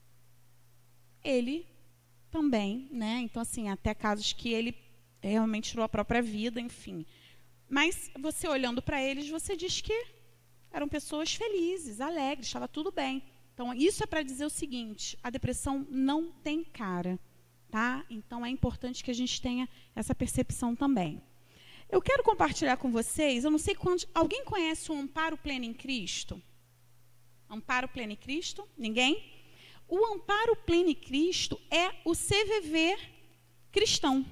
Ele também, né? Então, assim, até casos que ele realmente tirou a própria vida, enfim. Mas você olhando para eles, você diz que eram pessoas felizes, alegres, estava tudo bem. Então, isso é para dizer o seguinte: a depressão não tem cara, tá? Então, é importante que a gente tenha essa percepção também. Eu quero compartilhar com vocês, eu não sei quantos... Alguém conhece o Amparo Pleno em Cristo? Amparo Pleno em Cristo? Ninguém? O Amparo Pleno em Cristo é o C V V cristão.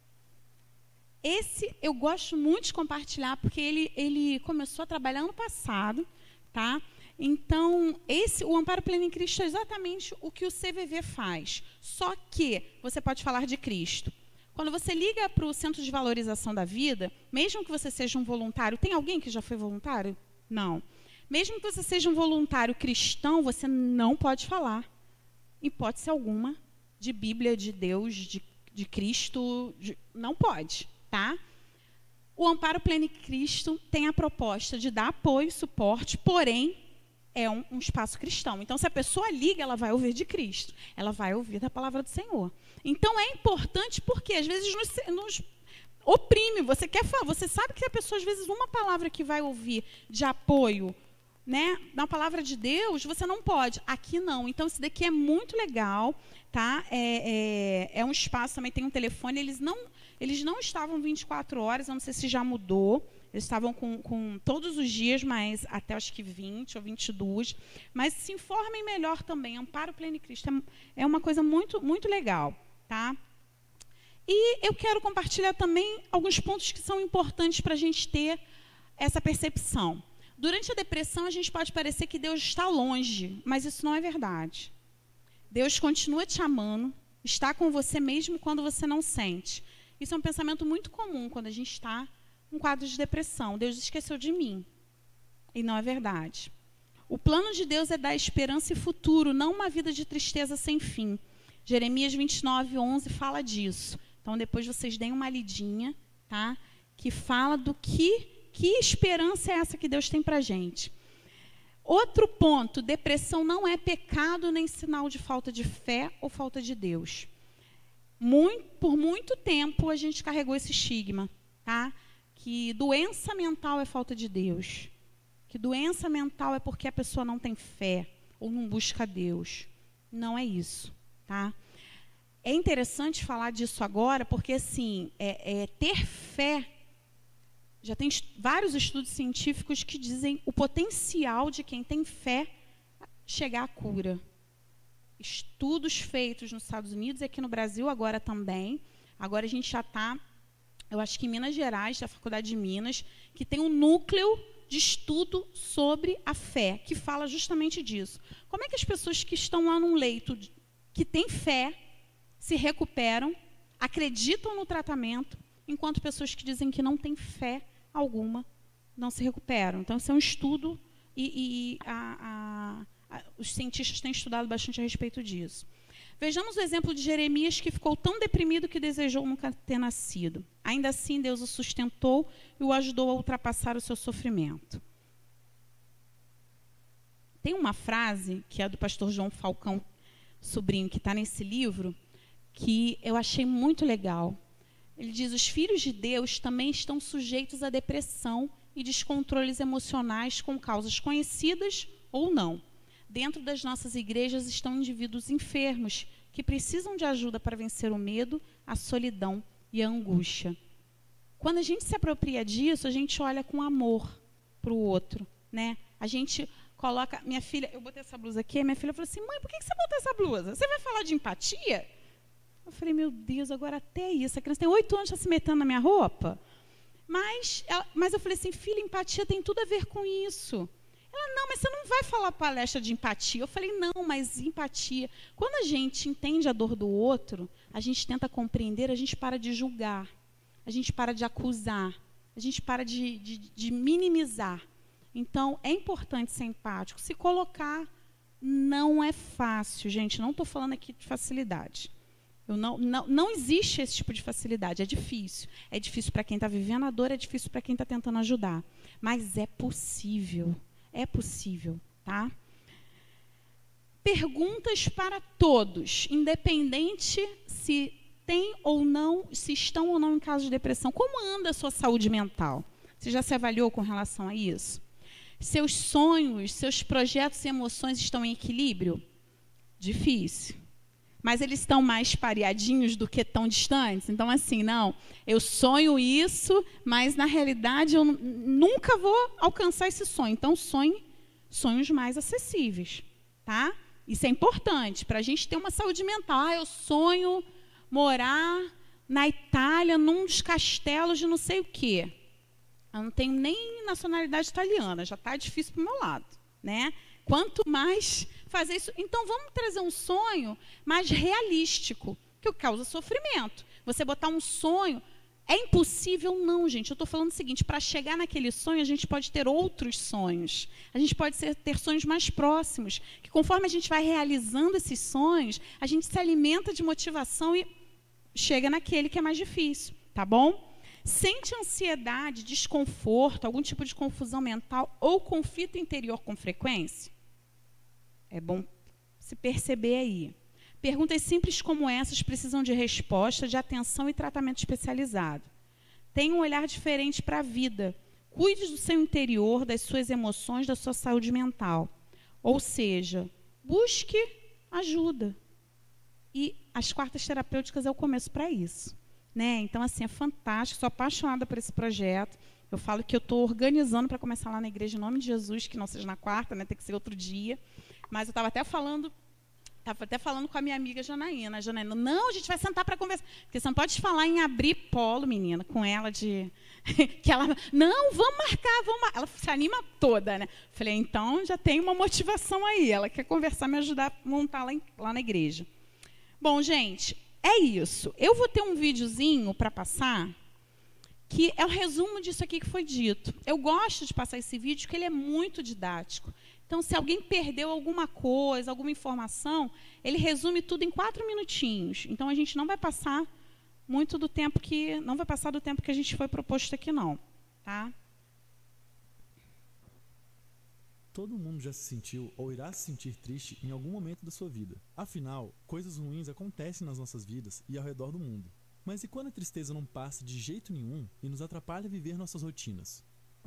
Esse eu gosto muito de compartilhar, porque ele, ele começou a trabalhar ano passado, tá? Então, esse, o Amparo Pleno em Cristo é exatamente o que o C V V faz. Só que você pode falar de Cristo. Quando você liga para o Centro de Valorização da Vida, mesmo que você seja um voluntário, tem alguém que já foi voluntário? Não. Mesmo que você seja um voluntário cristão, você não pode falar, hipótese alguma, de Bíblia, de Deus, de, de Cristo, de, não pode, tá? O Amparo Pleno em Cristo tem a proposta de dar apoio, suporte, porém, é um, um espaço cristão. Então, se a pessoa liga, ela vai ouvir de Cristo, ela vai ouvir da palavra do Senhor. Então, é importante porque, às vezes, nos, nos oprime. Você quer falar, você sabe que a pessoa, às vezes, uma palavra que vai ouvir de apoio, né, na palavra de Deus, você não pode. Aqui não. Então, isso daqui é muito legal, tá? É, é, é um espaço, também tem um telefone. Eles não, eles não estavam vinte e quatro horas, eu não sei se já mudou. Eles estavam com, com todos os dias, mas até acho que vinte ou vinte e dois. Mas se informem melhor também. Amparo Pleno em Cristo é, é uma coisa muito, muito legal, tá? E eu quero compartilhar também alguns pontos que são importantes para a gente ter essa percepção. Durante a depressão, a gente pode parecer que Deus está longe, mas isso não é verdade. Deus continua te amando, está com você mesmo quando você não sente. Isso é um pensamento muito comum quando a gente está um quadro de depressão. Deus esqueceu de mim. E não é verdade. O plano de Deus é dar esperança e futuro, não uma vida de tristeza sem fim. Jeremias vinte e nove, onze fala disso. Então, depois vocês deem uma lidinha, tá? Que fala do que, que esperança é essa que Deus tem pra gente. Outro ponto, depressão não é pecado nem sinal de falta de fé ou falta de Deus. Muito, por muito tempo, a gente carregou esse estigma, tá? Que doença mental é falta de Deus, que doença mental é porque a pessoa não tem fé ou não busca Deus. Não é isso, tá? É interessante falar disso agora, porque assim, é, é, ter fé, já tem vários estudos científicos que dizem o potencial de quem tem fé chegar à cura. Estudos feitos nos Estados Unidos e aqui no Brasil agora também. Agora a gente já está... Eu acho que em Minas Gerais, da Faculdade de Minas, que tem um núcleo de estudo sobre a fé, que fala justamente disso. Como é que as pessoas que estão lá num leito, que têm fé, se recuperam, acreditam no tratamento, enquanto pessoas que dizem que não têm fé alguma não se recuperam. Então, isso é um estudo e, e a, a, a, os cientistas têm estudado bastante a respeito disso. Vejamos o exemplo de Jeremias, que ficou tão deprimido que desejou nunca ter nascido. Ainda assim, Deus o sustentou e o ajudou a ultrapassar o seu sofrimento. Tem uma frase, que é do pastor João Falcão Sobrinho, que está nesse livro, que eu achei muito legal. Ele diz: os filhos de Deus também estão sujeitos à depressão e descontroles emocionais com causas conhecidas ou não. Dentro das nossas igrejas estão indivíduos enfermos que precisam de ajuda para vencer o medo, a solidão e a angústia. Quando a gente se apropria disso, a gente olha com amor para o outro, né? A gente coloca... Minha filha, eu botei essa blusa aqui, minha filha falou assim: mãe, por que você botou essa blusa? Você vai falar de empatia? Eu falei: meu Deus, agora até isso. A criança tem oito anos, está se metendo na minha roupa. Mas, ela, mas eu falei assim: filha, empatia tem tudo a ver com isso. Ela: não, mas você não vai falar palestra de empatia. Eu falei: não, mas empatia. Quando a gente entende a dor do outro, a gente tenta compreender, a gente para de julgar, a gente para de acusar, a gente para de, de, de minimizar. Então, é importante ser empático. Se colocar não é fácil, gente. Não estou falando aqui de facilidade. Eu não, não, não existe esse tipo de facilidade, é difícil. É difícil para quem está vivendo a dor, é difícil para quem está tentando ajudar. Mas é possível, é possível, tá? Perguntas para todos, independente se tem ou não, se estão ou não em caso de depressão. Como anda a sua saúde mental? Você já se avaliou com relação a isso? Seus sonhos, seus projetos e emoções estão em equilíbrio? Difícil. Mas eles estão mais pareadinhos do que tão distantes? Então, assim, não, eu sonho isso, mas, na realidade, eu nunca vou alcançar esse sonho. Então, sonhe sonhos mais acessíveis, tá? Isso é importante para a gente ter uma saúde mental. Ah, eu sonho morar na Itália, num dos castelos de não sei o quê. Eu não tenho nem nacionalidade italiana, já está difícil para o meu lado, né? Quanto mais fazer isso... Então, vamos trazer um sonho mais realístico, que causa sofrimento. Você botar um sonho... É impossível? Não, gente. Eu estou falando o seguinte, para chegar naquele sonho, a gente pode ter outros sonhos. A gente pode ser, ter sonhos mais próximos, que conforme a gente vai realizando esses sonhos, a gente se alimenta de motivação e chega naquele que é mais difícil, tá bom? Sente ansiedade, desconforto, algum tipo de confusão mental ou conflito interior com frequência? É bom se perceber aí. Perguntas simples como essas precisam de resposta, de atenção e tratamento especializado. Tenha um olhar diferente para a vida. Cuide do seu interior, das suas emoções, da sua saúde mental. Ou seja, busque ajuda. E as quartas terapêuticas é o começo para isso, né? Então, assim, é fantástico. Sou apaixonada por esse projeto. Eu falo que eu estou organizando para começar lá na igreja em nome de Jesus, que não seja na quarta, né? Tem que ser outro dia. Mas eu estava até falando... Estava até falando com a minha amiga Janaína. A Janaína, não, a gente vai sentar para conversar. Porque você não pode falar em abrir polo, menina, com ela de... que ela, não, vamos marcar, vamos marcar. Ela se anima toda, né? Falei, então já tem uma motivação aí. Ela quer conversar, me ajudar a montar lá, em, lá na igreja. Bom, gente, é isso. Eu vou ter um videozinho para passar, que é o resumo disso aqui que foi dito. Eu gosto de passar esse vídeo, porque ele é muito didático. Então, se alguém perdeu alguma coisa, alguma informação, ele resume tudo em quatro minutinhos. Então, a gente não vai passar muito do tempo que... Não vai passar do tempo que a gente foi proposto aqui, não. Tá? Todo mundo já se sentiu ou irá se sentir triste em algum momento da sua vida. Afinal, coisas ruins acontecem nas nossas vidas e ao redor do mundo. Mas e quando a tristeza não passa de jeito nenhum e nos atrapalha a viver nossas rotinas?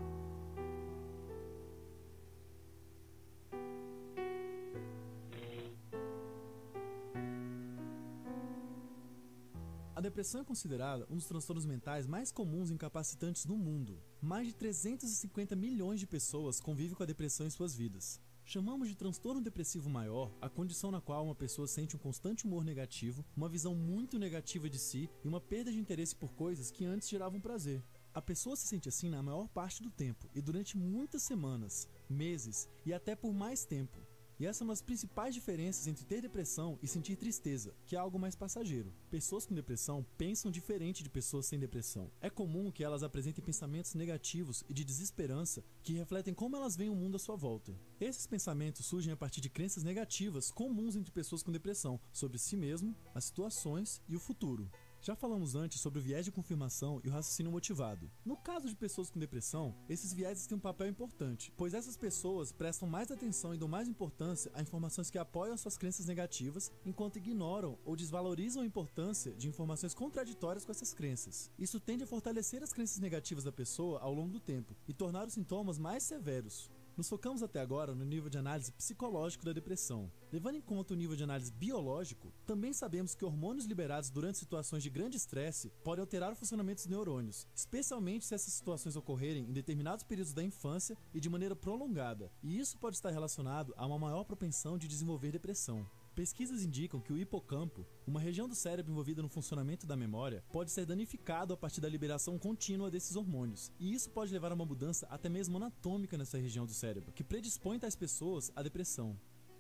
A depressão é considerada um dos transtornos mentais mais comuns e incapacitantes do mundo. Mais de trezentos e cinquenta milhões de pessoas convivem com a depressão em suas vidas. Chamamos de transtorno depressivo maior a condição na qual uma pessoa sente um constante humor negativo, uma visão muito negativa de si e uma perda de interesse por coisas que antes geravam prazer. A pessoa se sente assim na maior parte do tempo e durante muitas semanas, meses e até por mais tempo. E essa é uma das principais diferenças entre ter depressão e sentir tristeza, que é algo mais passageiro. Pessoas com depressão pensam diferente de pessoas sem depressão. É comum que elas apresentem pensamentos negativos e de desesperança que refletem como elas veem o mundo à sua volta. Esses pensamentos surgem a partir de crenças negativas comuns entre pessoas com depressão sobre si mesmo, as situações e o futuro. Já falamos antes sobre o viés de confirmação e o raciocínio motivado. No caso de pessoas com depressão, esses viéses têm um papel importante, pois essas pessoas prestam mais atenção e dão mais importância a informações que apoiam suas crenças negativas, enquanto ignoram ou desvalorizam a importância de informações contraditórias com essas crenças. Isso tende a fortalecer as crenças negativas da pessoa ao longo do tempo e tornar os sintomas mais severos. Nos focamos até agora no nível de análise psicológico da depressão. Levando em conta o nível de análise biológico, também sabemos que hormônios liberados durante situações de grande estresse podem alterar o funcionamento dos neurônios, especialmente se essas situações ocorrerem em determinados períodos da infância e de maneira prolongada, e isso pode estar relacionado a uma maior propensão de desenvolver depressão. Pesquisas indicam que o hipocampo, uma região do cérebro envolvida no funcionamento da memória, pode ser danificado a partir da liberação contínua desses hormônios, e isso pode levar a uma mudança até mesmo anatômica nessa região do cérebro, que predispõe tais pessoas à depressão.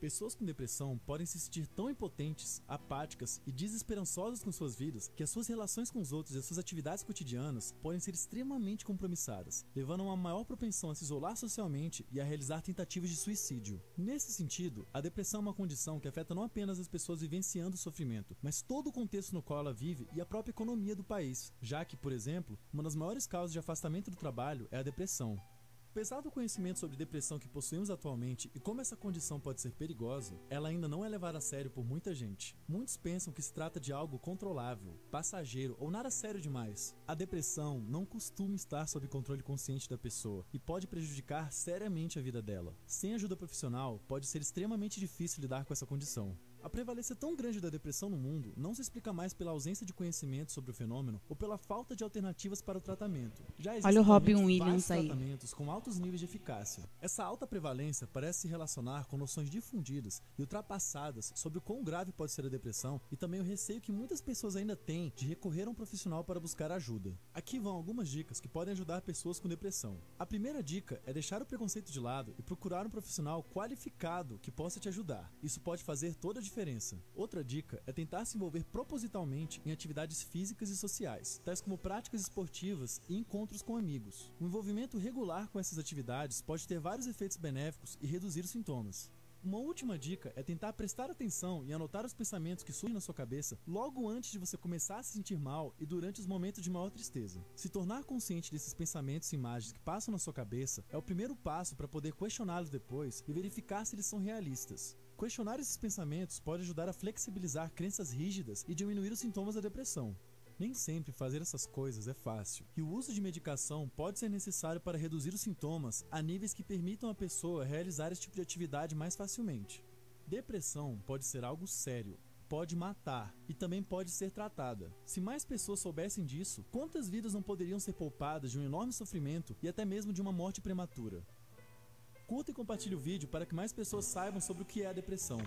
Pessoas com depressão podem se sentir tão impotentes, apáticas e desesperançosas com suas vidas que as suas relações com os outros e as suas atividades cotidianas podem ser extremamente compromissadas, levando a uma maior propensão a se isolar socialmente e a realizar tentativas de suicídio. Nesse sentido, a depressão é uma condição que afeta não apenas as pessoas vivenciando o sofrimento, mas todo o contexto no qual ela vive e a própria economia do país, já que, por exemplo, uma das maiores causas de afastamento do trabalho é a depressão. Apesar do conhecimento sobre depressão que possuímos atualmente e como essa condição pode ser perigosa, ela ainda não é levada a sério por muita gente. Muitos pensam que se trata de algo controlável, passageiro ou nada sério demais. A depressão não costuma estar sob controle consciente da pessoa e pode prejudicar seriamente a vida dela. Sem ajuda profissional, pode ser extremamente difícil lidar com essa condição. A prevalência tão grande da depressão no mundo não se explica mais pela ausência de conhecimento sobre o fenômeno ou pela falta de alternativas para o tratamento. Já existem Olha o Robin vários Williams aí. tratamentos com altos níveis de eficácia. Essa alta prevalência parece se relacionar com noções difundidas e ultrapassadas sobre o quão grave pode ser a depressão e também o receio que muitas pessoas ainda têm de recorrer a um profissional para buscar ajuda. Aqui vão algumas dicas que podem ajudar pessoas com depressão. A primeira dica é deixar o preconceito de lado e procurar um profissional qualificado que possa te ajudar. Isso pode fazer toda a diferença. Outra dica é tentar se envolver propositalmente em atividades físicas e sociais, tais como práticas esportivas e encontros com amigos. O envolvimento regular com essas atividades pode ter vários efeitos benéficos e reduzir os sintomas. Uma última dica é tentar prestar atenção e anotar os pensamentos que surgem na sua cabeça logo antes de você começar a se sentir mal e durante os momentos de maior tristeza. Se tornar consciente desses pensamentos e imagens que passam na sua cabeça é o primeiro passo para poder questioná-los depois e verificar se eles são realistas. Questionar esses pensamentos pode ajudar a flexibilizar crenças rígidas e diminuir os sintomas da depressão. Nem sempre fazer essas coisas é fácil, e o uso de medicação pode ser necessário para reduzir os sintomas a níveis que permitam à pessoa realizar esse tipo de atividade mais facilmente. Depressão pode ser algo sério, pode matar e também pode ser tratada. Se mais pessoas soubessem disso, quantas vidas não poderiam ser poupadas de um enorme sofrimento e até mesmo de uma morte prematura? Curta e compartilhe o vídeo para que mais pessoas saibam sobre o que é a depressão.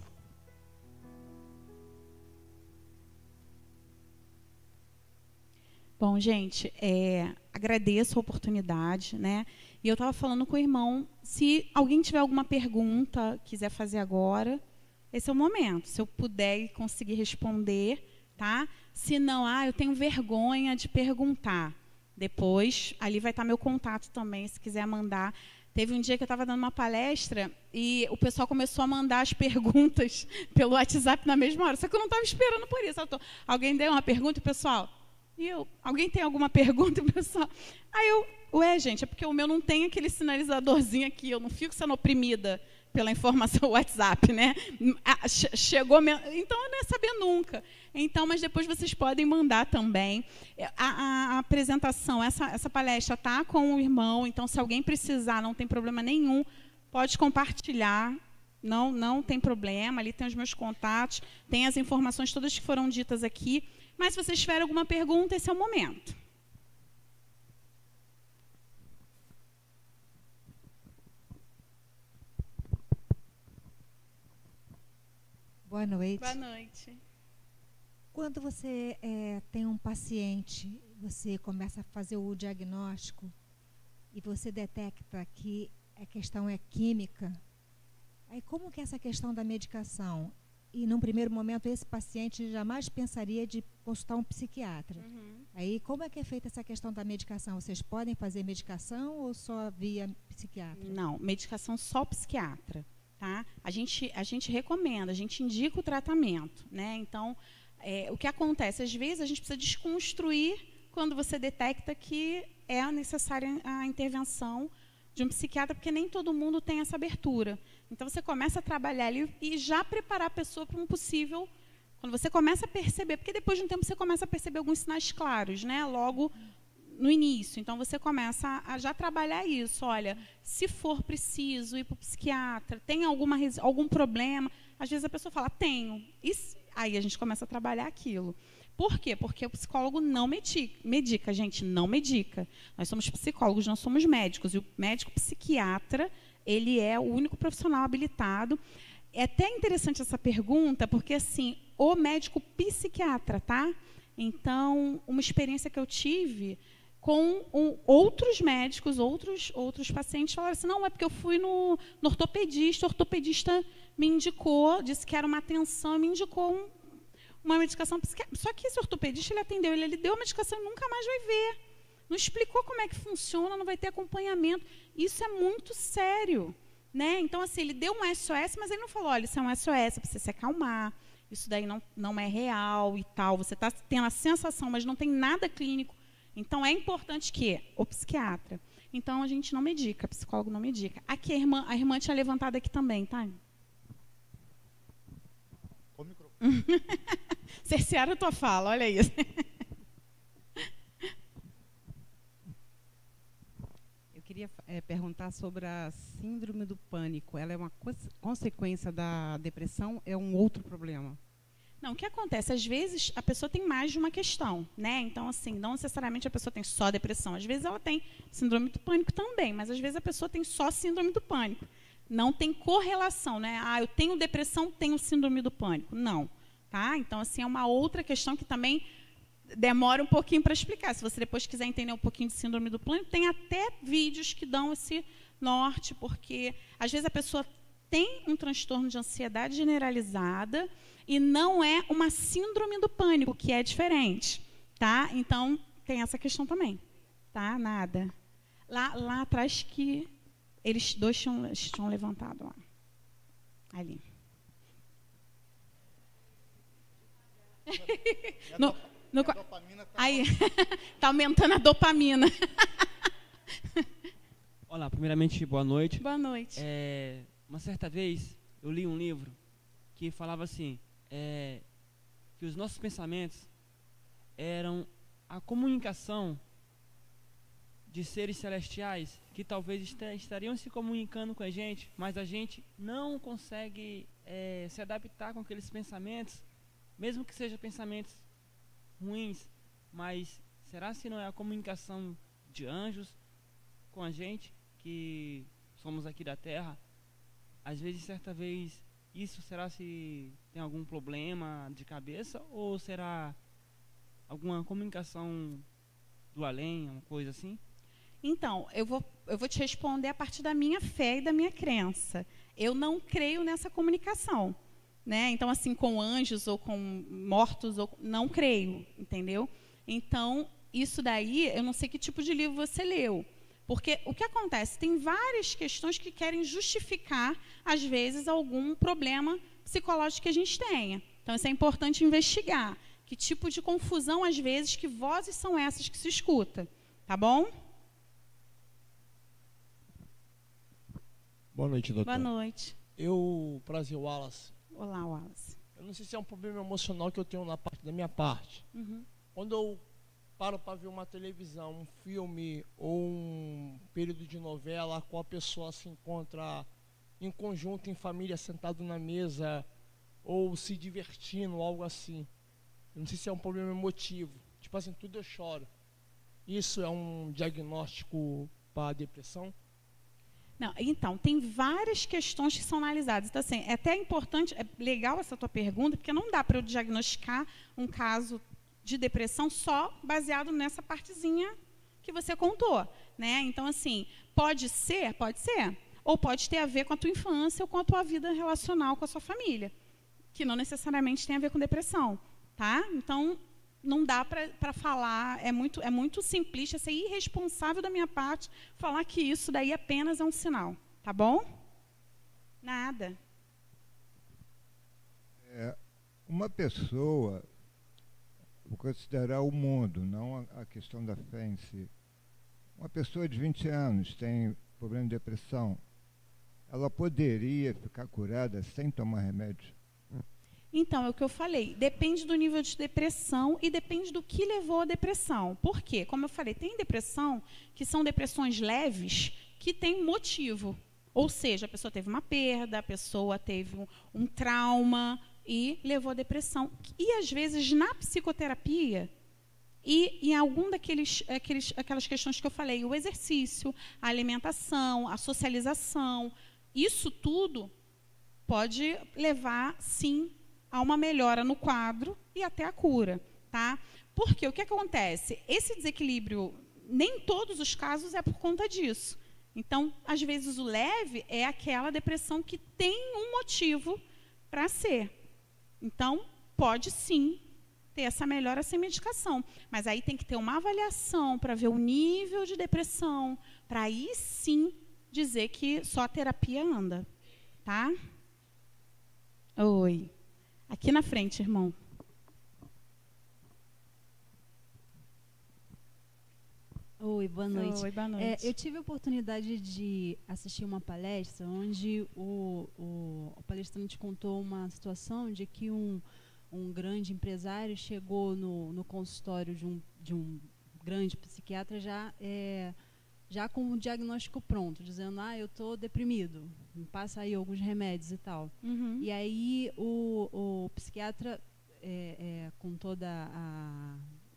Bom, gente, é, agradeço a oportunidade, né? E eu estava falando com o irmão, se alguém tiver alguma pergunta, quiser fazer agora, esse é o momento. Se eu puder e conseguir responder, tá? Se não, ah, eu tenho vergonha de perguntar. Depois, ali vai estar meu contato também, se quiser mandar. Teve um dia que eu estava dando uma palestra e o pessoal começou a mandar as perguntas pelo WhatsApp na mesma hora. Só que eu não estava esperando por isso. Tô, alguém deu uma pergunta e o pessoal... E eu, alguém tem alguma pergunta, pessoal? Aí eu, ué, gente, é porque o meu não tem aquele sinalizadorzinho aqui, eu não fico sendo oprimida pela informação WhatsApp, né? Chegou, então eu não ia saber nunca. Então, mas depois vocês podem mandar também. A, a, a apresentação, essa, essa palestra está com o irmão, então se alguém precisar, não tem problema nenhum, pode compartilhar. Não, não tem problema, ali tem os meus contatos, tem as informações todas que foram ditas aqui. Mas se vocês tiverem alguma pergunta, esse é o momento. Boa noite. Boa noite. Quando você é, tem um paciente, você começa a fazer o diagnóstico e você detecta que a questão é química, aí como que é essa questão da medicação? E, num primeiro momento, esse paciente jamais pensaria de consultar um psiquiatra. Uhum. Aí, como é que é feita essa questão da medicação? Vocês podem fazer medicação ou só via psiquiatra? Não, medicação só psiquiatra. Tá? A gente, a gente recomenda, a gente indica o tratamento. Né? Então, é, o que acontece? Às vezes, a gente precisa desconstruir quando você detecta que é necessária a intervenção de um psiquiatra, porque nem todo mundo tem essa abertura. Então, você começa a trabalhar ali e já preparar a pessoa para um possível... Quando você começa a perceber, porque depois de um tempo você começa a perceber alguns sinais claros, né? Logo no início. Então, você começa a já trabalhar isso. Olha, se for preciso ir para o psiquiatra, tem alguma, algum problema? Às vezes a pessoa fala, tenho. E aí a gente começa a trabalhar aquilo. Por quê? Porque o psicólogo não medica, medica, gente, não medica. Nós somos psicólogos, não somos médicos. E o médico psiquiatra, ele é o único profissional habilitado. É até interessante essa pergunta, porque, assim, o médico psiquiatra, tá? Então, uma experiência que eu tive com um, outros médicos, outros, outros pacientes, falaram assim, não, é porque eu fui no, no ortopedista, o ortopedista me indicou, disse que era uma atenção, me indicou um, uma medicação psiquiátrica. Só que esse ortopedista, ele atendeu, ele, ele deu a medicação e nunca mais vai ver. Não explicou como é que funciona, não vai ter acompanhamento. Isso é muito sério, né? Então, assim, ele deu um S O S, mas ele não falou, olha, isso é um S O S, para você se acalmar, isso daí não, não é real e tal, você está tendo a sensação, mas não tem nada clínico. Então, é importante que o psiquiatra. Então, a gente não medica, o psicólogo não medica. Aqui, a irmã, a irmã tinha levantado aqui também, tá? O microfone. Cercearam a tua fala, olha isso. Eu queria é, perguntar sobre a síndrome do pânico. Ela é uma co consequência da depressão? É um outro problema? Não, o que acontece? Às vezes, a pessoa tem mais de uma questão, né? Então, assim, não necessariamente a pessoa tem só depressão. Às vezes, ela tem síndrome do pânico também, mas, às vezes, a pessoa tem só síndrome do pânico. Não tem correlação, né? Ah, eu tenho depressão, tenho síndrome do pânico. Não, tá? Então, assim, é uma outra questão que também demora um pouquinho para explicar. Se você depois quiser entender um pouquinho de síndrome do pânico, tem até vídeos que dão esse norte, porque, às vezes, a pessoa tem um transtorno de ansiedade generalizada e não é uma síndrome do pânico, que é diferente, tá? Então, tem essa questão também, tá? Nada. Lá, lá atrás que eles dois tinham, tinham levantado, ó. Ali. no, no, tá... Aí, tá aumentando a dopamina. Olá, primeiramente, boa noite. Boa noite. É, uma certa vez, eu li um livro que falava assim, é, que os nossos pensamentos eram a comunicação de seres celestiais que talvez est estariam se comunicando com a gente, mas a gente não consegue é, se adaptar com aqueles pensamentos, mesmo que sejam pensamentos ruins, mas será se não é a comunicação de anjos com a gente, que somos aqui da Terra? Às vezes, certa vez, isso será se tem algum problema de cabeça ou será alguma comunicação do além, uma coisa assim? Então, eu vou, eu vou te responder a partir da minha fé e da minha crença. Eu não creio nessa comunicação, né? Então, assim, com anjos ou com mortos, ou, não creio, entendeu? Então, isso daí, eu não sei que tipo de livro você leu. Porque o que acontece? Tem várias questões que querem justificar, às vezes, algum problema psicológico que a gente tenha. Então, isso é importante investigar. Que tipo de confusão, às vezes, que vozes são essas que se escuta. Tá bom? Boa noite, doutor. Boa noite. Eu, prazer, Wallace. Olá, Wallace. Eu não sei se é um problema emocional que eu tenho na parte da minha parte. Uhum. Quando eu paro para ver uma televisão, um filme ou um período de novela, a qual a pessoa se encontra em conjunto, em família, sentado na mesa ou se divertindo, algo assim. Eu não sei se é um problema emotivo. Tipo assim, tudo eu choro. Isso é um diagnóstico para a depressão? Não, então, tem várias questões que são analisadas. Então, assim, é até importante, é legal essa tua pergunta, porque não dá para eu diagnosticar um caso de depressão só baseado nessa partezinha que você contou, né? Então, assim, pode ser, pode ser, ou pode ter a ver com a tua infância ou com a tua vida relacional com a sua família, que não necessariamente tem a ver com depressão, tá? Então, não dá para falar, é muito, é muito simplista, é irresponsável da minha parte falar que isso daí apenas é um sinal, tá bom? Nada. É, uma pessoa, vou considerar o mundo, não a, a questão da fé em si. Uma pessoa de vinte anos tem problema de depressão, ela poderia ficar curada sem tomar remédio? Então, é o que eu falei, depende do nível de depressão e depende do que levou à depressão. Por quê? Como eu falei, tem depressão que são depressões leves que têm motivo. Ou seja, a pessoa teve uma perda, a pessoa teve um, um trauma e levou à depressão. E, às vezes, na psicoterapia e em algum daqueles aqueles, aquelas questões que eu falei, o exercício, a alimentação, a socialização, isso tudo pode levar, sim, a uma melhora no quadro e até a cura, tá? Porque o que acontece? Esse desequilíbrio, nem em todos os casos é por conta disso, Então, às vezes, o leve é aquela depressão que tem um motivo para ser. Então, pode sim ter essa melhora sem medicação. Mas aí tem que ter uma avaliação para ver o nível de depressão, para aí sim dizer que só a terapia anda. Tá? Oi. Aqui na frente, irmão. Oi, boa noite. Oi, boa noite. É, eu tive a oportunidade de assistir uma palestra onde o, o, o palestrante contou uma situação de que um, um grande empresário chegou no, no consultório de um, de um grande psiquiatra já, é, já com o diagnóstico pronto, dizendo, ah, eu estou deprimido, me passa aí alguns remédios e tal. Uhum. E aí o, o psiquiatra, é, é, com toda a...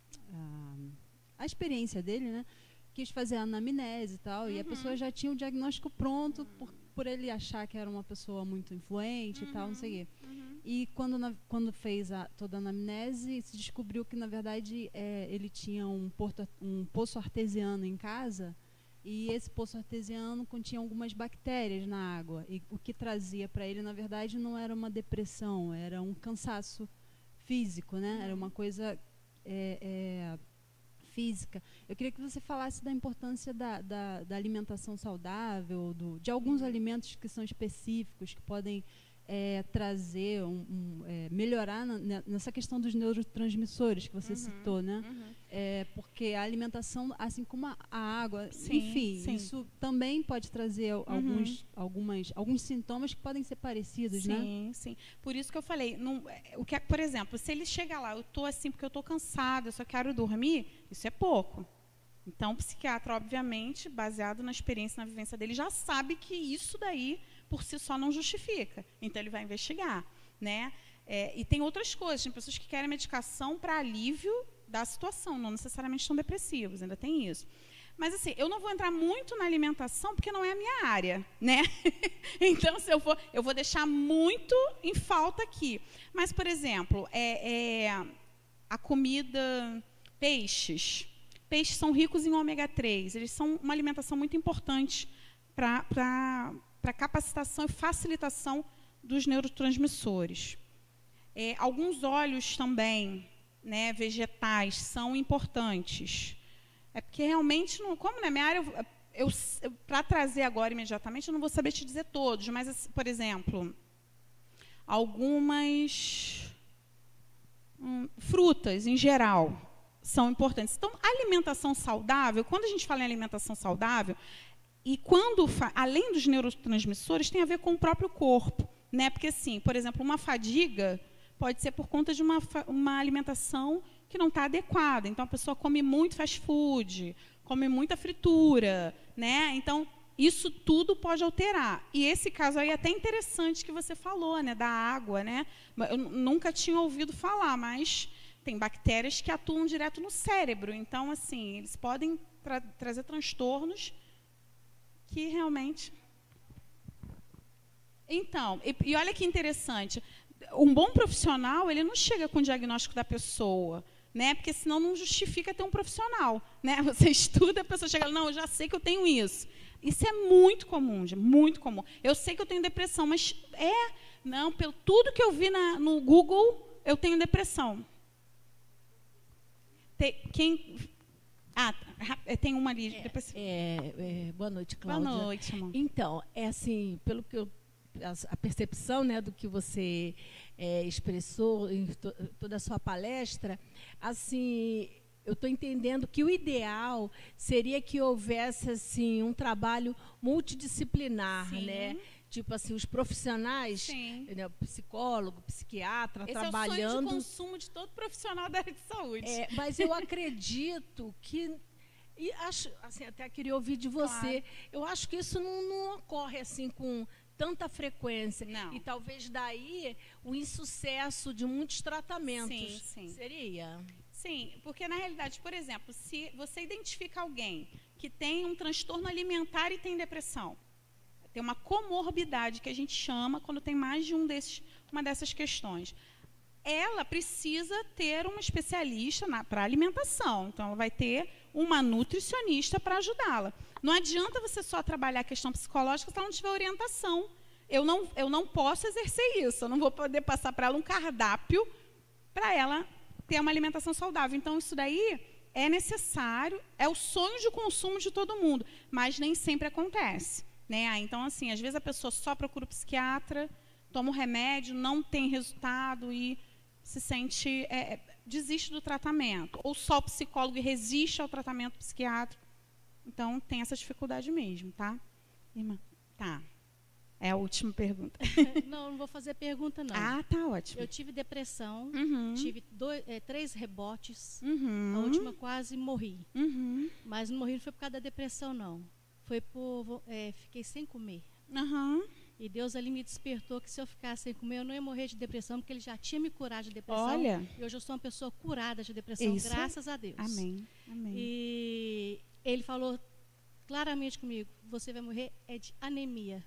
a a experiência dele, né, quis fazer a anamnese e tal, uhum. e a pessoa já tinha o diagnóstico pronto, por, por ele achar que era uma pessoa muito influente uhum. e tal, não sei o quê. Uhum. E quando, na, quando fez a, toda a anamnese, se descobriu que, na verdade, é, ele tinha um, porto, um poço artesiano em casa, e esse poço artesiano continha algumas bactérias na água, e o que trazia para ele, na verdade, não era uma depressão, era um cansaço físico, né, era uma coisa... É, é, física. Eu queria que você falasse da importância da, da, da alimentação saudável, do, de alguns alimentos que são específicos, que podem é, trazer, um, um, é, melhorar na, nessa questão dos neurotransmissores que você uhum, citou, né? Uhum. É, porque a alimentação, assim como a, a água, sim, enfim, sim. isso também pode trazer uhum. alguns, algumas, alguns sintomas que podem ser parecidos, sim, né? Sim, sim. Por isso que eu falei, não, o que, por exemplo, se ele chega lá, eu estou assim porque eu estou cansada, eu só quero dormir, isso é pouco. Então, o psiquiatra, obviamente, baseado na experiência, na vivência dele, já sabe que isso daí, por si só, não justifica. Então, ele vai investigar. Né? É, e tem outras coisas. Tem pessoas que querem medicação para alívio da situação, não necessariamente estão depressivos, ainda tem isso. Mas, assim, eu não vou entrar muito na alimentação, porque não é a minha área. Né? Então, se eu for, eu vou deixar muito em falta aqui. Mas, por exemplo, é, é, a comida, peixes... Peixes são ricos em ômega três, eles são uma alimentação muito importante para a capacitação e facilitação dos neurotransmissores. É, alguns óleos também, né, vegetais, são importantes. É porque realmente, não, como na minha área, eu, eu, para trazer agora imediatamente, eu não vou saber te dizer todos, mas, por exemplo, algumas hum, frutas em geral são importantes. Então, alimentação saudável, quando a gente fala em alimentação saudável, e quando, além dos neurotransmissores, tem a ver com o próprio corpo. Né? Porque, assim, por exemplo, uma fadiga pode ser por conta de uma, uma alimentação que não está adequada. Então, a pessoa come muito fast food, come muita fritura. Né? Então, isso tudo pode alterar. E esse caso aí é até interessante que você falou, né, da água. Né? Eu nunca tinha ouvido falar, mas... tem bactérias que atuam direto no cérebro. Então, assim, eles podem tra trazer transtornos que realmente... Então, e, e olha que interessante, um bom profissional, ele não chega com o diagnóstico da pessoa, né? Porque senão não justifica ter um profissional. Né? Você estuda, a pessoa chega, não, eu já sei que eu tenho isso. Isso é muito comum, muito comum. Eu sei que eu tenho depressão, mas é... Não, pelo tudo que eu vi na, no Google, eu tenho depressão. Tem, quem, ah, tem uma ali. É, depois... é, é, boa noite, Cláudia. Boa noite, amor. Então, é assim, pelo que eu, a, a percepção, né, do que você é, expressou em to, toda a sua palestra, assim, eu estou entendendo que o ideal seria que houvesse assim um trabalho multidisciplinar, Sim. né? Tipo assim, os profissionais, né, psicólogo, psiquiatra, Esse trabalhando... Esse é o sonho de consumo de todo profissional da área de saúde. É, mas eu acredito que... E acho, assim, até queria ouvir de você. Claro. Eu acho que isso não, não ocorre assim com tanta frequência. Não. E talvez daí o insucesso de muitos tratamentos. Sim, sim. Seria... Sim, porque, na realidade, por exemplo, se você identifica alguém que tem um transtorno alimentar e tem depressão, tem uma comorbidade que a gente chama quando tem mais de um desses, uma dessas questões. ela precisa ter uma especialista para alimentação. Então, ela vai ter uma nutricionista para ajudá-la. Não adianta você só trabalhar a questão psicológica se ela não tiver orientação. Eu não, eu não posso exercer isso. Eu não vou poder passar para ela um cardápio para ela ter uma alimentação saudável. Então, isso daí é necessário, é o sonho de consumo de todo mundo, mas nem sempre acontece, né? Então, assim, às vezes a pessoa só procura o psiquiatra, toma um remédio, não tem resultado e se sente, é, desiste do tratamento. Ou só o psicólogo e resiste ao tratamento psiquiátrico. Então, tem essa dificuldade mesmo, tá? Irmã? Tá. É a última pergunta. Não, não vou fazer pergunta, não. Ah, tá ótimo. Eu tive depressão, Uhum. tive dois, é, três rebotes. Uhum. A última quase morri. Uhum. Mas não morri não foi por causa da depressão, não. Foi por... É, fiquei sem comer. Uhum. E Deus ali me despertou que se eu ficasse sem comer, eu não ia morrer de depressão, porque Ele já tinha me curado de depressão. Olha. E hoje eu sou uma pessoa curada de depressão, Isso. graças a Deus. Amém. Amém. E Ele falou claramente comigo, você vai morrer é de anemia.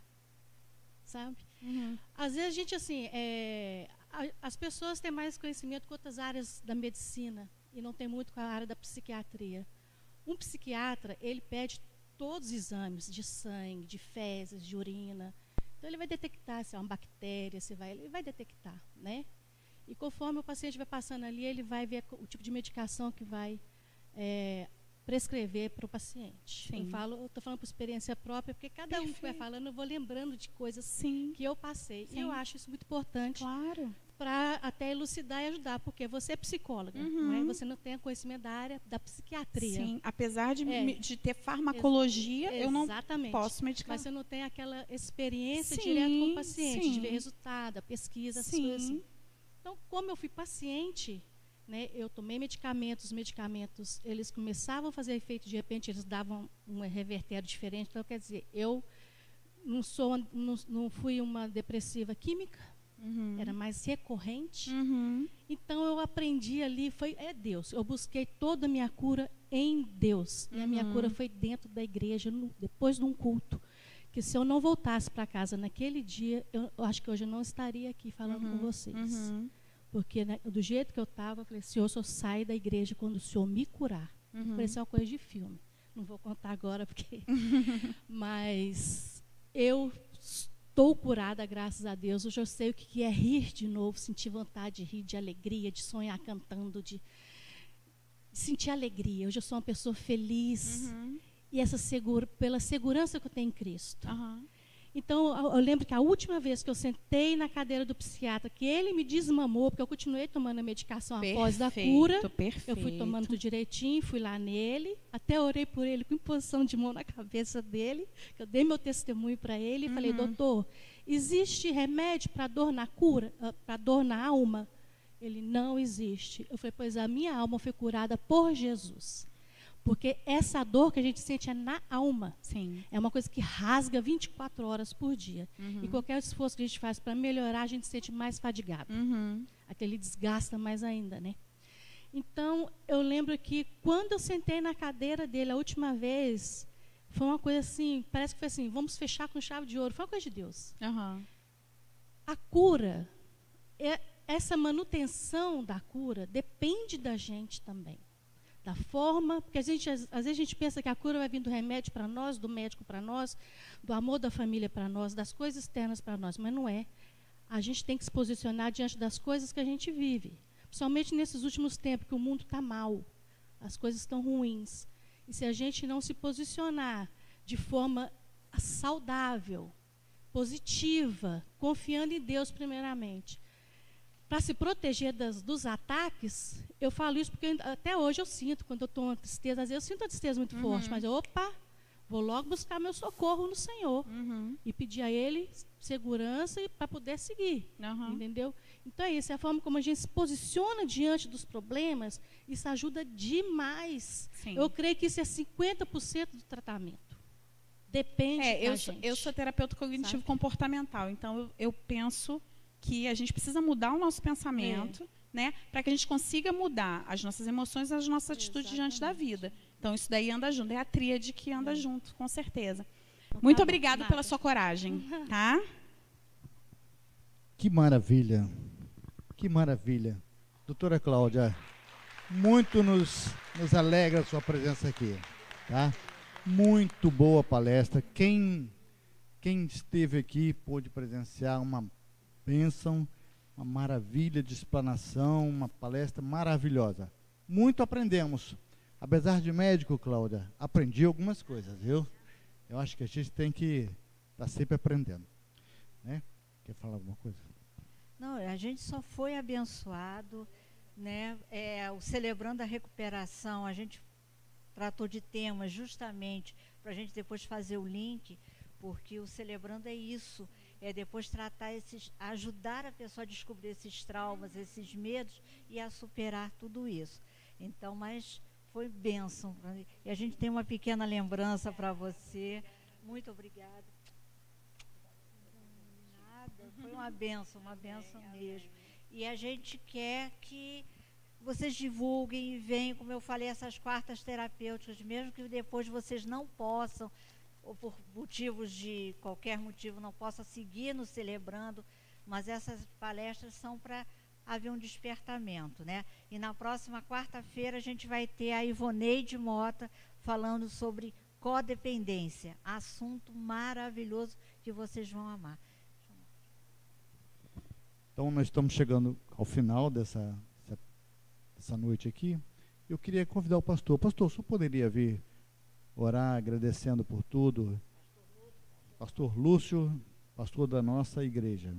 Sabe? Uhum. Às vezes a gente, assim, é, a, as pessoas têm mais conhecimento com outras áreas da medicina e não tem muito com a área da psiquiatria. Um psiquiatra, ele pede todos os exames de sangue, de fezes, de urina. Então, ele vai detectar se é uma bactéria, se vai, ele vai detectar, né? E conforme o paciente vai passando ali, ele vai ver o tipo de medicação que vai é, prescrever para o paciente. Sim. Eu falo, eu estou falando por experiência própria, porque cada um que vai falando, eu vou lembrando de coisas Sim. que eu passei. Sim. E eu acho isso muito importante. Claro. Para até elucidar e ajudar, porque você é psicóloga, Uhum. não é? Você não tem conhecimento da área da psiquiatria. Sim, apesar de, É. me- de ter farmacologia, Ex- eu não exatamente. posso medicar. Mas você não tem aquela experiência Sim, direta com o paciente, de sim. ver resultado, a pesquisa, essas Sim. coisas assim. Então, como eu fui paciente, né, eu tomei medicamentos, os medicamentos, eles começavam a fazer efeito, de repente eles davam um revertério diferente. Então, quer dizer, eu não, sou, não, não fui uma depressiva química, Uhum. era mais recorrente. Uhum. Então, eu aprendi ali, foi, é Deus. Eu busquei toda a minha cura em Deus. E a minha Uhum. cura foi dentro da igreja, no, depois de um culto. Que se eu não voltasse para casa naquele dia, eu, eu acho que hoje eu não estaria aqui falando Uhum. com vocês. Uhum. Porque né, do jeito que eu estava, eu falei, Senhor, só sai da igreja quando o Senhor me curar. Uhum. Parecia uma coisa de filme. Não vou contar agora, porque... Mas eu estou curada, graças a Deus. Hoje eu sei o que é rir de novo, sentir vontade de rir, de alegria, de sonhar cantando, de, de sentir alegria. Hoje eu sou uma pessoa feliz. Uhum. E essa segura, pela segurança que eu tenho em Cristo. Uhum. Então, eu, eu lembro que a última vez que eu sentei na cadeira do psiquiatra, que ele me desmamou, porque eu continuei tomando a medicação após da cura. Perfeito. Eu fui tomando tudo direitinho, fui lá nele, até orei por ele com imposição de mão na cabeça dele, que eu dei meu testemunho para ele e Uhum. falei, doutor, existe remédio para dor na cura, para dor na alma? Ele, não existe. Eu falei, pois a minha alma foi curada por Jesus. Porque essa dor que a gente sente é na alma. Sim. É uma coisa que rasga vinte e quatro horas por dia. Uhum. E qualquer esforço que a gente faz para melhorar, a gente se sente mais fadigado. Uhum. Aquele desgasta mais ainda, né? Então, eu lembro que quando eu sentei na cadeira dele a última vez, foi uma coisa assim, parece que foi assim, vamos fechar com chave de ouro. Foi uma coisa de Deus. Uhum. A cura, é, essa manutenção da cura depende da gente também. Da forma, porque a gente, às, às vezes a gente pensa que a cura vai vir do remédio para nós, do médico para nós, do amor da família para nós, das coisas externas para nós, mas não é. A gente tem que se posicionar diante das coisas que a gente vive. Principalmente nesses últimos tempos, que o mundo está mal, as coisas estão ruins. E se a gente não se posicionar de forma saudável, positiva, confiando em Deus primeiramente, para se proteger das, dos ataques, eu falo isso porque eu, até hoje eu sinto, quando eu estou uma tristeza, às vezes eu sinto uma tristeza muito Uhum. forte, mas eu, opa, vou logo buscar meu socorro no Senhor Uhum. e pedir a Ele segurança para poder seguir, Uhum. entendeu? Então é isso, é a forma como a gente se posiciona diante dos problemas, isso ajuda demais. Sim. Eu creio que isso é cinquenta por cento do tratamento. Depende É, da eu, sou, gente. eu sou terapeuta cognitivo sabe? comportamental, então eu, eu penso que a gente precisa mudar o nosso pensamento, né, para que a gente consiga mudar as nossas emoções e as nossas atitudes diante da vida. Então, isso daí anda junto. É a tríade que anda É. junto, com certeza. Então, Muito tá bom, obrigada nada. pela sua coragem, tá? Que maravilha. Que maravilha. Doutora Cláudia, muito nos, nos alegra a sua presença aqui. Tá? Muito boa palestra. Quem, quem esteve aqui pôde presenciar uma bênção, uma maravilha de explanação, uma palestra maravilhosa. Muito aprendemos. Apesar de médico, Cláudia, aprendi algumas coisas, viu? Eu acho que a gente tem que estar sempre aprendendo. Né? Quer falar alguma coisa? Não, a gente só foi abençoado, né? É, o Celebrando a Recuperação, a gente tratou de temas justamente para a gente depois fazer o link, porque o Celebrando é isso, é depois tratar esses, ajudar a pessoa a descobrir esses traumas, esses medos e a superar tudo isso. Então, mas foi bênção. E a gente tem uma pequena lembrança para você. Muito obrigada. Nada, foi uma bênção, uma bênção mesmo. E a gente quer que vocês divulguem e venham, como eu falei, essas quartas terapêuticas, mesmo que depois vocês não possam, ou por motivos de qualquer motivo não possam seguir no Celebrando, mas essas palestras são para haver um despertamento, né? E na próxima quarta-feira a gente vai ter a Ivoneide Mota falando sobre codependência, assunto maravilhoso que vocês vão amar. Então, nós estamos chegando ao final dessa, dessa, dessa noite aqui. Eu queria convidar o pastor. Pastor, só poderia vir orar agradecendo por tudo? Pastor Lúcio, pastor da nossa igreja.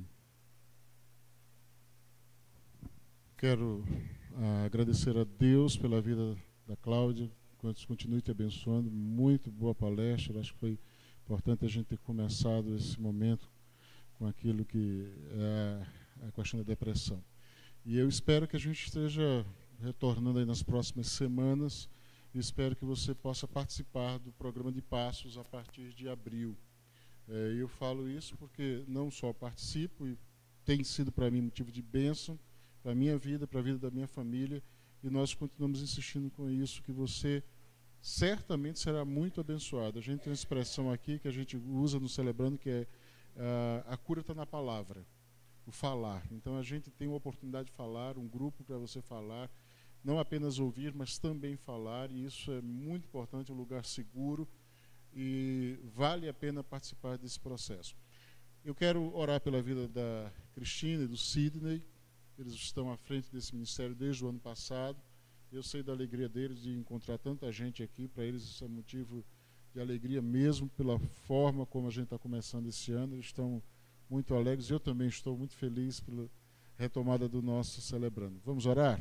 Quero ah, agradecer a Deus pela vida da Cláudia, que Deus continue te abençoando. Muito boa palestra. Acho que foi importante a gente ter começado esse momento com aquilo que é a questão da depressão. E eu espero que a gente esteja retornando aí nas próximas semanas e espero que você possa participar do programa de passos a partir de abril. É, eu falo isso porque não só participo, e tem sido para mim motivo de bênção, para a minha vida, para a vida da minha família, e nós continuamos insistindo com isso, que você certamente será muito abençoado. A gente tem uma expressão aqui que a gente usa no Celebrando, que é uh, a cura está na palavra, o falar. Então a gente tem uma oportunidade de falar, um grupo para você falar, não apenas ouvir, mas também falar, e isso é muito importante, um lugar seguro, e vale a pena participar desse processo. Eu quero orar pela vida da Cristina e do Sidney. Eles estão à frente desse ministério desde o ano passado. Eu sei da alegria deles de encontrar tanta gente aqui. Para eles isso é motivo de alegria mesmo, pela forma como a gente está começando esse ano. Eles estão muito alegres. Eu também estou muito feliz pela retomada do nosso Celebrando. Vamos orar?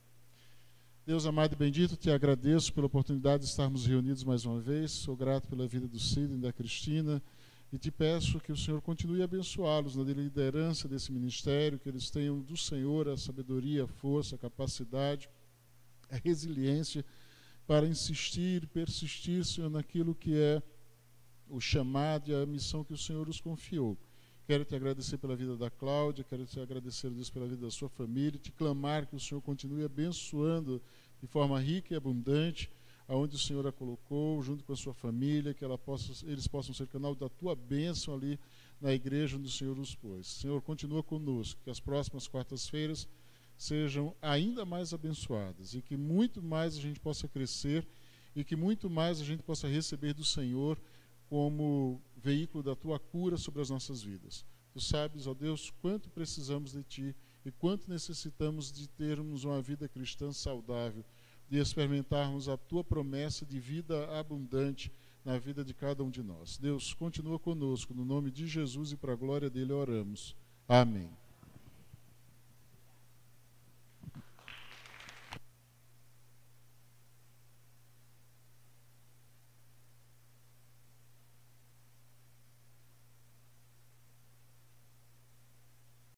Deus amado e bendito, te agradeço pela oportunidade de estarmos reunidos mais uma vez. Sou grato pela vida do Sidney e da Cristina. E te peço que o Senhor continue a abençoá-los na liderança desse ministério, que eles tenham do Senhor a sabedoria, a força, a capacidade, a resiliência para insistir e persistir, Senhor, naquilo que é o chamado e a missão que o Senhor os confiou. Quero te agradecer pela vida da Cláudia, quero te agradecer, Deus, pela vida da sua família, te clamar que o Senhor continue abençoando de forma rica e abundante, aonde o Senhor a colocou, junto com a sua família, que ela possa, eles possam ser canal da tua bênção ali na igreja onde o Senhor os pôs. Senhor, continua conosco, que as próximas quartas-feiras sejam ainda mais abençoadas e que muito mais a gente possa crescer e que muito mais a gente possa receber do Senhor como veículo da tua cura sobre as nossas vidas. Tu sabes, ó Deus, quanto precisamos de ti e quanto necessitamos de termos uma vida cristã saudável, de experimentarmos a tua promessa de vida abundante na vida de cada um de nós. Deus, continua conosco, no nome de Jesus e para a glória dele oramos. Amém.